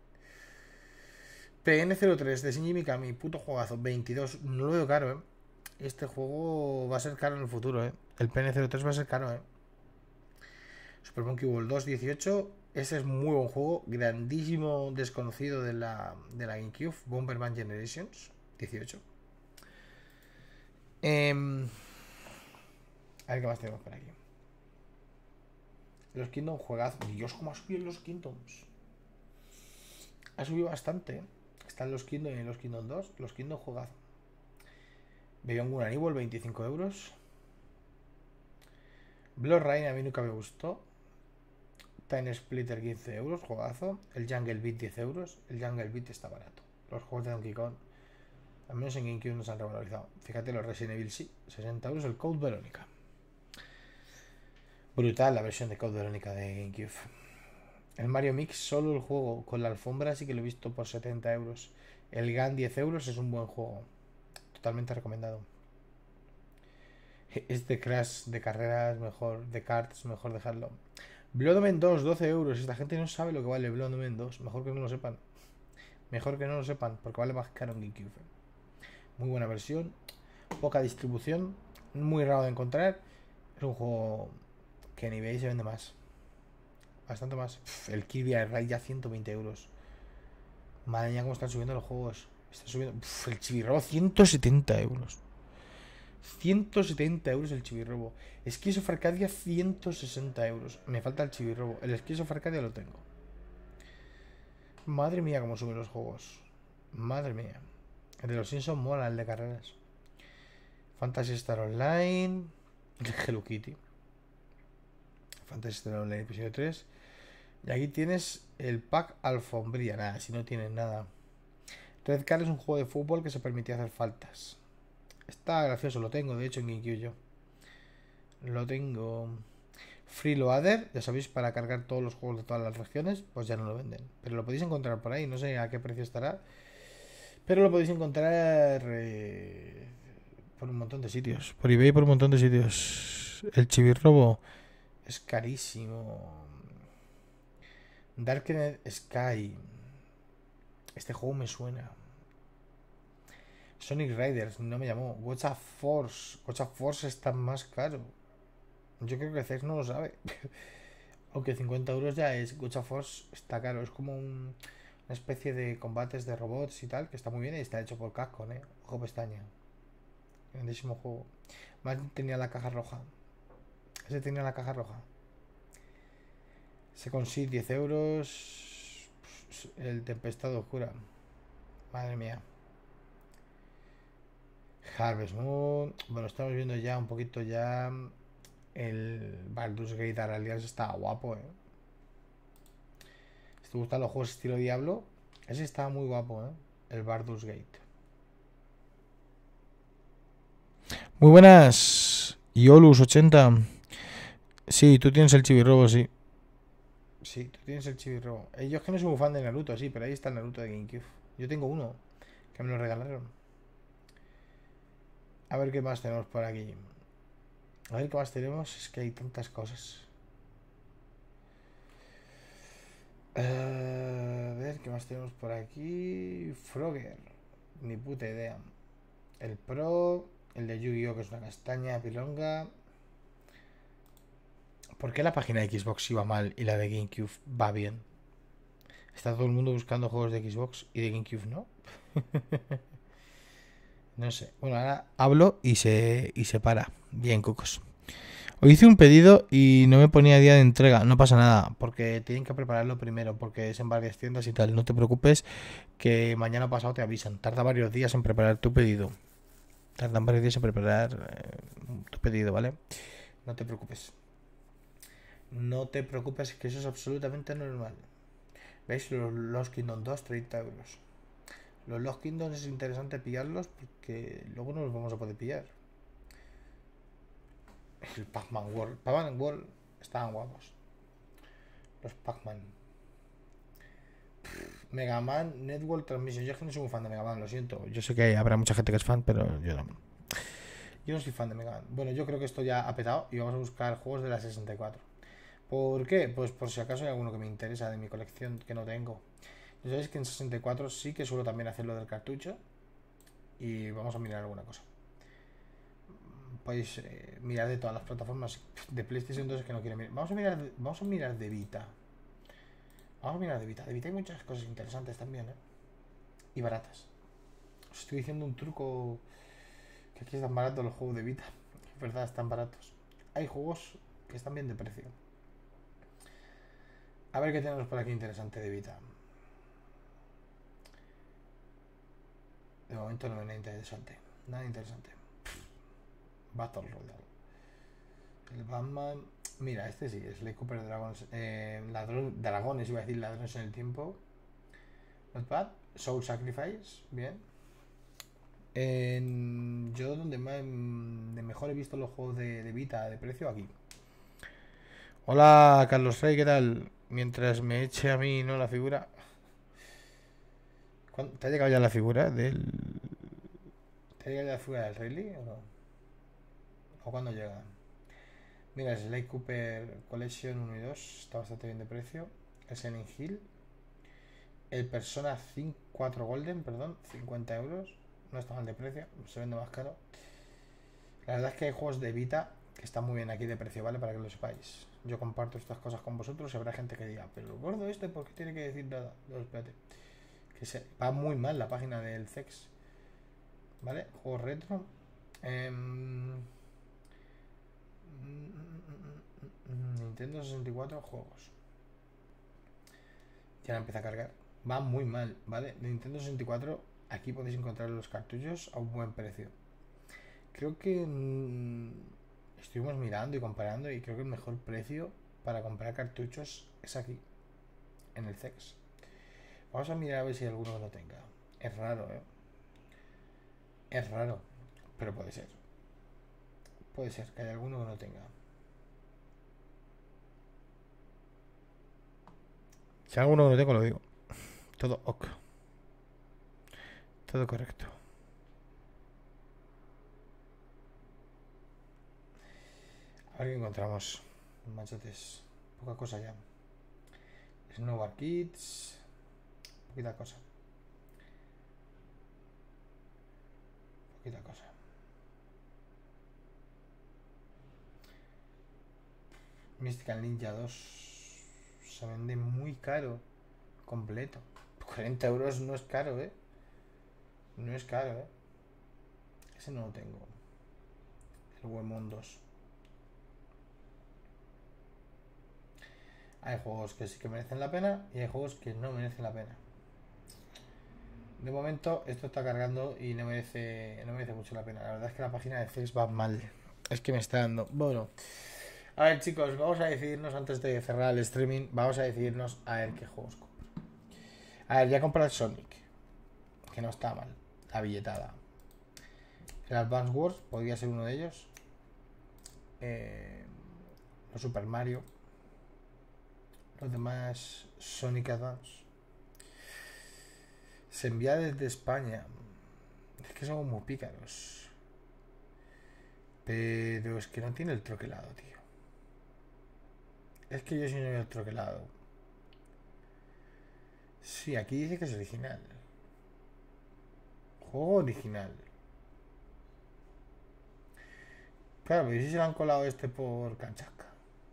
P N cero tres de Shinji Mikami, puto juegazo, veintidós. No lo veo caro, ¿eh? Este juego va a ser caro en el futuro, ¿eh? El P N cero tres va a ser caro, ¿eh? Super Monkey Ball dos, dieciocho. Este es muy buen juego, grandísimo desconocido de la, de la GameCube, Bomberman Generations dieciocho. Eh, a ver qué más tenemos por aquí. Los Kingdom juegaz. Dios, cómo ha subido los Kingdoms. Ha subido bastante. ¿eh? Están los Kingdom y los Kingdom dos. Los Kingdom juegaz. Beyond Good and Evil, veinticinco euros. Blood Rain a mí nunca me gustó. Time Splitter, quince euros, juegazo. El Jungle Beat, diez euros. El Jungle Beat está barato. Los juegos de Donkey Kong, al menos en GameCube, no se han revalorizado. Fíjate, los Resident Evil sí, sesenta euros. El Code Verónica. Brutal la versión de Code Verónica de GameCube. El Mario Mix, solo el juego con la alfombra, sí que lo he visto por setenta euros. El Gun, diez euros, es un buen juego. Totalmente recomendado. Este Crash de carreras, mejor. De karts, mejor dejarlo. Blood Omen dos, doce euros. Esta gente no sabe lo que vale Blood Omen dos. Mejor que no lo sepan. Mejor que no lo sepan, porque vale más caro en GameCube. Muy buena versión. Poca distribución. Muy raro de encontrar. Es un juego que en eBay se vende más. Bastante más. Uf, el Kirby Air Ride ya ciento veinte euros. Madre mía, cómo están subiendo los juegos. Está subiendo. Uf, el Chibi-Robo, ciento setenta euros. ciento setenta euros el Chibi-Robo. Skies of Arcadia, ciento sesenta euros. Me falta el Chibi-Robo. El Skies of Arcadia lo tengo. Madre mía, cómo suben los juegos. Madre mía. El de los Simpsons mola, el de carreras. Fantasy Star Online. Hello Kitty. Fantasy Star Online episodio tres. Y aquí tienes el pack alfombría. Nada, si no tienes nada. Red Card es un juego de fútbol que se permitía hacer faltas. Está gracioso, lo tengo de hecho en GameCube yo. Lo tengo. Freeloader, ya sabéis, para cargar todos los juegos de todas las regiones, pues ya no lo venden. Pero lo podéis encontrar por ahí, no sé a qué precio estará. Pero lo podéis encontrar eh, por un montón de sitios. Por eBay, por un montón de sitios. El Chibi-Robo es carísimo. Darknet Sky. Este juego me suena. Sonic Riders, no me llamó. Gotcha Force. Gotcha Force está más caro. Yo creo que Zex no lo sabe. Aunque cincuenta euros ya es. Gotcha Force está caro. Es como un, una especie de combates de robots y tal, que está muy bien y está hecho por Capcom, eh. Ojo pestaña. Grandísimo juego. Más tenía la caja roja. Ese tenía la caja roja. Second Seed, diez euros. El Tempestad Oscura. Madre mía. Harvest Moon. Bueno, estamos viendo ya un poquito ya. El Baldur's Gate Alliance está guapo, eh. Si te gustan los juegos estilo Diablo, ese está muy guapo, eh. El Baldur's Gate. Muy buenas. Iolus ochenta. Sí, tú tienes el Chibi-Robo, sí. Sí, tú tienes el Chibi-Robo. Eh, yo es que no soy muy fan de Naruto, sí, pero ahí está el Naruto de GameCube. Yo tengo uno, que me lo regalaron. A ver qué más tenemos por aquí. A ver qué más tenemos. Es que hay tantas cosas. Uh, a ver qué más tenemos por aquí. Frogger. Ni puta idea. El Pro. El de Yu-Gi-Oh! Que es una castaña pilonga. ¿Por qué la página de Xbox iba mal y la de GameCube va bien? Está todo el mundo buscando juegos de Xbox y de GameCube, ¿no? No sé. Bueno, ahora hablo y se, y se para. Bien, cucos. Hoy hice un pedido y no me ponía día de entrega. No pasa nada, porque tienen que prepararlo primero, porque es en varias tiendas y tal. No te preocupes, que mañana pasado te avisan. Tarda varios días en preparar tu pedido. Tardan varios días en preparar eh, tu pedido, ¿vale? No te preocupes. No te preocupes, que eso es absolutamente normal. ¿Veis? Los Lost Kingdom dos, treinta euros. Los Lost Kingdoms es interesante pillarlos porque luego no los vamos a poder pillar. El Pac-Man World. Pac-Man World estaban guapos. Los Pac-Man. Mega Man Network Transmission. Yo es que no soy un fan de Mega Man, lo siento. Yo sé que habrá mucha gente que es fan, pero yo no. Yo no soy fan de Mega Man. Bueno, yo creo que esto ya ha petado y vamos a buscar juegos de la sesenta y cuatro. ¿Por qué? Pues por si acaso hay alguno que me interesa de mi colección que no tengo. Ya sabéis que en sesenta y cuatro sí que suelo también hacer lo del cartucho. Y vamos a mirar alguna cosa. Podéis eh, mirar de todas las plataformas. De PlayStation dos es que no quiero mirar. Vamos a mirar de, vamos a mirar de Vita. Vamos a mirar de Vita. De Vita hay muchas cosas interesantes también, ¿eh? Y baratas. Os estoy diciendo un truco, que aquí están baratos los juegos de Vita. Es verdad, están baratos. Hay juegos que están bien de precio. A ver qué tenemos por aquí interesante de Vita. De momento no hay nada interesante. Nada interesante. Battle Royale. El Batman. Mira, este sí, Slay Cooper Dragons. Eh, ladrón, dragones, iba a decir ladrones en el tiempo. Not bad. Soul Sacrifice, bien. En, yo donde más, de mejor he visto los juegos de, de Vita de precio, aquí. Hola, Carlos Rey, ¿qué tal? Mientras me eche a mí, ¿no? La figura. ¿Cuándo- ¿Te ha llegado ya la figura del. ¿Te ha llegado ya la figura del Rayleigh o no? ¿O cuándo llega? Mira, el Sly Cooper Collection uno y dos está bastante bien de precio. El Silent Hill. El Persona cinco, cuatro Golden, perdón, cincuenta euros. No está mal de precio, se vende más caro. La verdad es que hay juegos de Vita que están muy bien aquí de precio, ¿vale? Para que lo sepáis. Yo comparto estas cosas con vosotros y habrá gente que diga, pero gordo este, ¿por qué tiene que decir nada? No, espérate. Que se va muy mal la página del C E X. ¿Vale? Juegos retro. Eh, Nintendo sesenta y cuatro juegos. Ya empieza a cargar. Va muy mal, ¿vale? De Nintendo sesenta y cuatro, aquí podéis encontrar los cartuchos a un buen precio. Creo que mmm, estuvimos mirando y comparando y creo que el mejor precio para comprar cartuchos es aquí, en el C E X. Vamos a mirar a ver si hay alguno que no tenga. Es raro, ¿eh? Es raro, pero puede ser. Puede ser que haya alguno que no tenga. Si hay alguno que no tengo, lo digo. Todo ok. Todo correcto. A ver qué encontramos. Machetes. Poca cosa ya. Snowboard Kids. Poquita cosa. Poquita cosa. Mystical Ninja dos se vende muy caro. Completo. cuarenta euros no es caro, ¿eh? No es caro, ¿eh? Ese no lo tengo. El Wemon dos. Hay juegos que sí que merecen la pena y hay juegos que no merecen la pena. De momento esto está cargando y no merece, no merece mucho la pena. La verdad es que la página de C E X va mal. Es que me está dando. Bueno. A ver, chicos, vamos a decidirnos antes de cerrar el streaming. Vamos a decidirnos a ver qué juegos compro. A ver, ya he comprado el Sonic, que no está mal. La billetada. El Advance Wars podría ser uno de ellos. Eh, los Super Mario. Los demás Sonic Advance. Se envía desde España. Es que somos muy pícaros. Pero es que no tiene el troquelado, tío. Es que yo sí no veo el troquelado. Sí, aquí dice que es original. Juego original. Claro, pero si se lo han colado este por canchasca.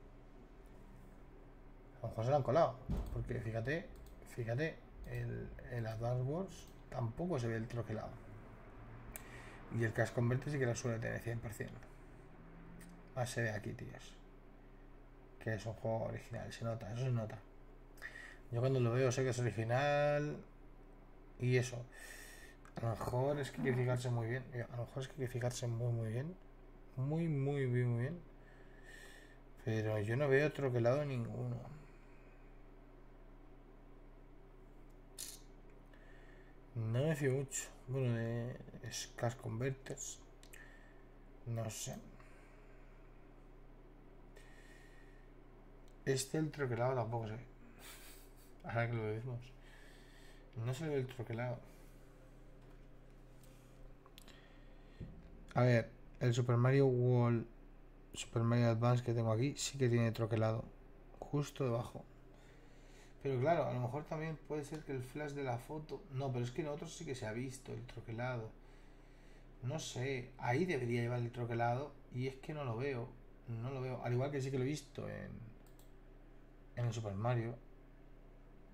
A lo mejor se lo han colado. Porque fíjate, fíjate, el, el Advance Wars tampoco se ve el troquelado. Y el Crash Converter sí que lo suele tener cien por ciento. Más se ve aquí, tíos. Que es un juego original, se nota, eso se nota. Yo cuando lo veo sé que es original. Y eso. A lo mejor es que hay que fijarse muy bien. A lo mejor es que hay que fijarse muy muy bien. Muy muy muy muy bien. Pero yo no veo troquelado ninguno. No me fío mucho. Bueno, de Cash Converters. No sé. Este el troquelado tampoco se ve. Ahora que lo vemos. No se ve el troquelado. A ver, el Super Mario World, Super Mario Advance que tengo aquí sí que tiene troquelado. Justo debajo. Pero claro, a lo mejor también puede ser que el flash de la foto. No, pero es que en otros sí que se ha visto el troquelado. No sé, ahí debería llevar el troquelado y es que no lo veo. No lo veo. Al igual que sí que lo he visto en, en el Super Mario.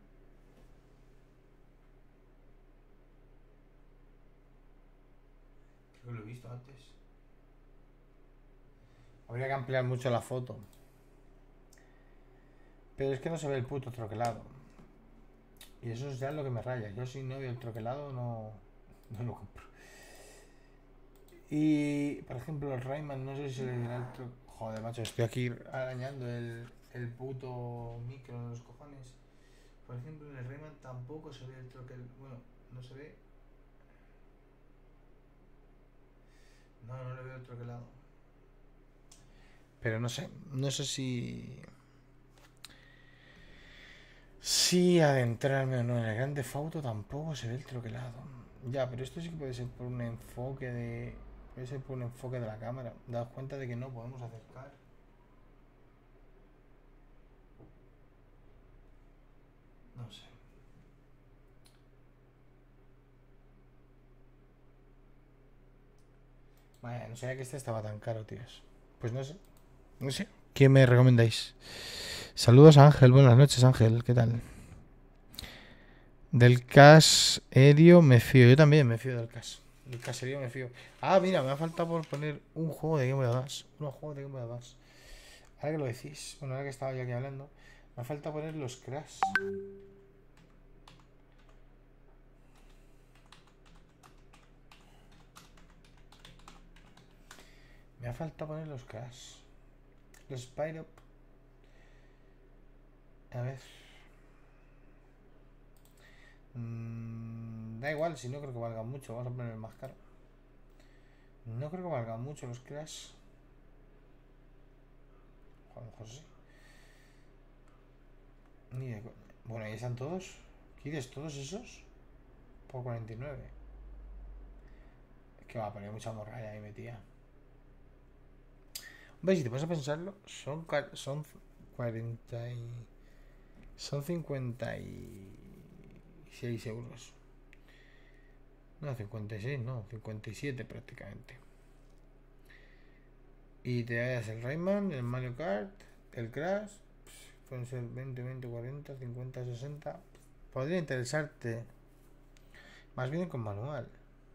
Creo que lo he visto antes. Habría que ampliar mucho la foto. Pero es que no se ve el puto troquelado. Y eso es ya lo que me raya. Yo si no veo el troquelado no, no lo compro. Y por ejemplo el Rayman no sé si se le dirá el troquelado. Joder, macho, estoy aquí arañando el, el puto micro en los cojones. Por ejemplo en el Rayman tampoco se ve el troquelado. Bueno, no se ve. No, no le veo el troquelado. Pero no sé, no sé si... Si adentrarme o no en el Grande Fauto tampoco se ve el troquelado. Ya, pero esto sí que puede ser por un enfoque de... Puede ser por un enfoque de la cámara. Daos cuenta de que no podemos acercar. No sé. Vaya, no sabía que este estaba tan caro, tíos. Pues no sé. No sé. ¿Qué me recomendáis? Saludos a Ángel. Buenas noches, Ángel. ¿Qué tal? Del Cash Erio me fío. Yo también me fío del Cash. Del Cash Erio me fío. Ah, mira, me ha faltado por poner un juego de Game Boy Advance. Un juego de Game Boy Advance. Ahora que lo decís, bueno, ahora que estaba yo aquí hablando, me falta poner los Crash. Me ha faltado poner los Crash. Los Spyro. A ver. Mm, da igual, si no creo que valga mucho. Vamos a poner el más caro. No creo que valga mucho los Crash. A lo mejor sí. Ni de... Bueno, ahí están todos. ¿Quieres todos esos? Por cuarenta y nueve. Es que va a poner mucha morralla ahí metida. Hombre, si te pones a pensarlo, son, son cuarenta y... Son cincuenta y seis euros. No, cincuenta y seis, no, cincuenta y siete prácticamente. Y te das el Rayman, el Mario Kart, el Crash. Pueden ser veinte, veinte, cuarenta, cincuenta, sesenta. Podría interesarte. Más bien con manual.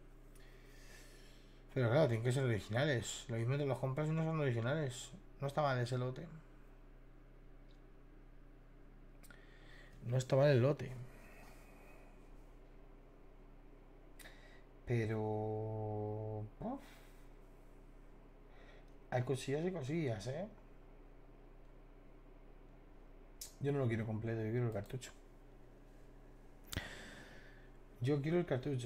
Pero claro, tienen que ser originales. Lo mismo te los compras y no son originales. No está mal ese lote. No está mal el lote. Pero... Uf. Hay cosillas y cosillas, ¿eh? Yo no lo quiero completo, yo quiero el cartucho. Yo quiero el cartucho.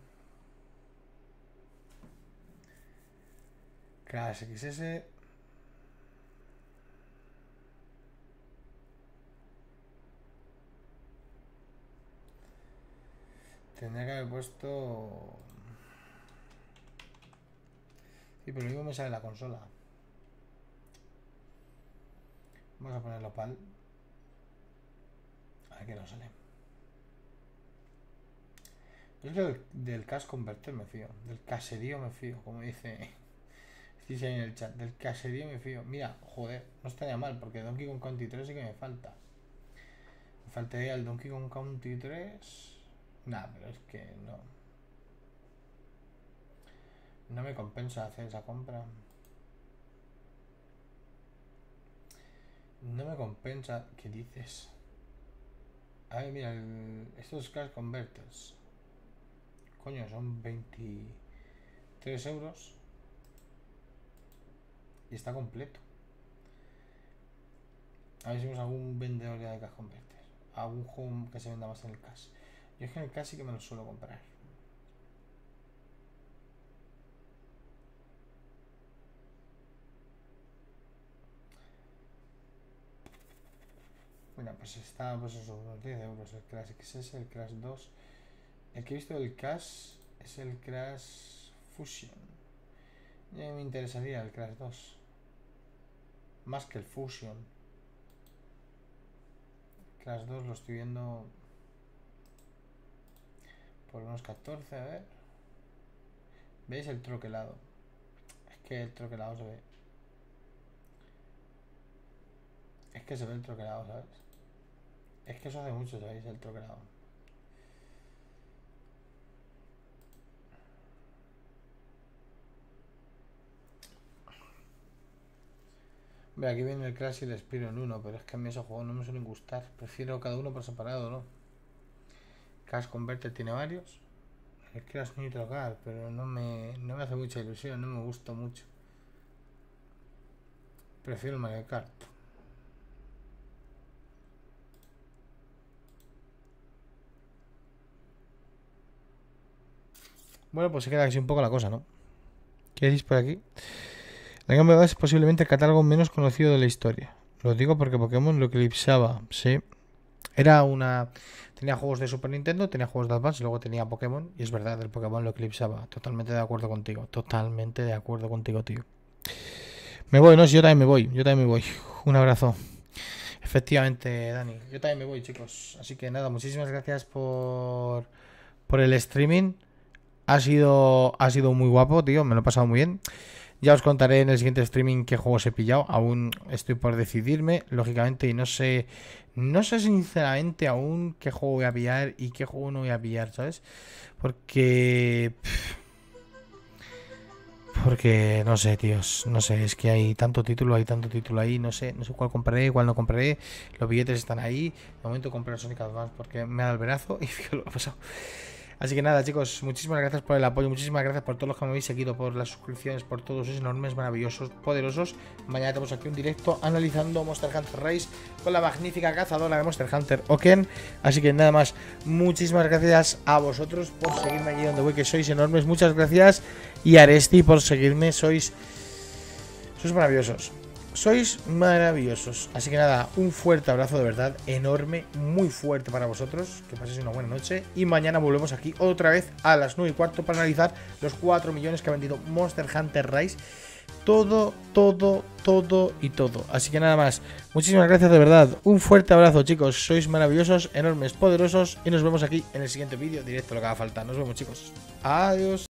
Crash X S. Tendría que haber puesto... Sí, pero lo mismo me sale la consola. Vamos a ponerlo pal. A ver qué nos sale. Yo creo que del Cash Converter me fío. Del caserío me fío, como dice... Dice ahí en el chat. Del caserío me fío. Mira, joder, no estaría mal, porque Donkey Kong Country tres sí que me falta. Me faltaría el Donkey Kong Country tres. Nah, pero es que no. No me compensa hacer esa compra. No me compensa. ¿Qué dices? A ver, mira, el... estos Cash Converters. Coño, son veintitrés euros. Y está completo. A ver si vemos algún vendedor ya de Cash Converters. Algún juego que se venda más en el Cash. Yo es que en el Cash sí que me lo suelo comprar. Bueno, pues está pues eso, unos diez euros el Crash X S, el Crash dos. El que he visto del Crash es el Crash Fusion. Ya me interesaría el Crash dos. Más que el Fusion. Crash dos lo estoy viendo por unos catorce, a ver. ¿Veis el troquelado? Es que el troquelado se ve. Es que se ve el troquelado, ¿sabes? Es que eso hace mucho, ¿sabéis? El troquelado. Ve, aquí viene el Crash y el Spiro en uno, pero es que a mí esos juegos no me suelen gustar. Prefiero cada uno por separado, ¿no? Crash Converter tiene varios. El Crash Nitro Car, pero no me, no me hace mucha ilusión, no me gusta mucho. Prefiero el Mario Kart. Bueno, pues se queda así un poco la cosa, ¿no? ¿Qué decís por aquí? La Game Boy Advance es posiblemente el catálogo menos conocido de la historia. Lo digo porque Pokémon lo eclipsaba, sí. Era una... Tenía juegos de Super Nintendo, tenía juegos de Advance y luego tenía Pokémon. Y es verdad, el Pokémon lo eclipsaba. Totalmente de acuerdo contigo. Totalmente de acuerdo contigo, tío. Me voy, no, si yo también me voy. Yo también me voy. Un abrazo. Efectivamente, Dani. Yo también me voy, chicos. Así que nada, muchísimas gracias por, por el streaming. Ha sido, ha sido muy guapo, tío. Me lo he pasado muy bien. Ya os contaré en el siguiente streaming qué juegos he pillado. Aún estoy por decidirme, lógicamente, y no sé, no sé sinceramente aún qué juego voy a pillar y qué juego no voy a pillar, ¿sabes? Porque... Porque no sé, tíos, no sé, es que hay tanto título, hay tanto título ahí, no sé, no sé cuál compraré, cuál no compraré. Los billetes están ahí. De momento compré el Sonic Advance porque me ha dado el brazo y fíjate lo que ha pasado. Así que nada, chicos, muchísimas gracias por el apoyo, muchísimas gracias por todos los que me habéis seguido, por las suscripciones, por todos esos enormes, maravillosos, poderosos. Mañana tenemos aquí un directo analizando Monster Hunter Rise con la magnífica cazadora de Monster Hunter, Oken. Así que nada más, muchísimas gracias a vosotros por seguirme allí donde voy, que sois enormes. Muchas gracias. Y a Aresti por seguirme, sois, sois maravillosos. Sois maravillosos. Así que nada, un fuerte abrazo de verdad, enorme, muy fuerte para vosotros. Que paséis una buena noche. Y mañana volvemos aquí otra vez a las nueve y cuarto para analizar los cuatro millones que ha vendido Monster Hunter Rise. Todo, todo, todo y todo. Así que nada más, muchísimas gracias de verdad. Un fuerte abrazo, chicos. Sois maravillosos, enormes, poderosos. Y nos vemos aquí en el siguiente vídeo directo, lo que haga falta. Nos vemos, chicos. Adiós.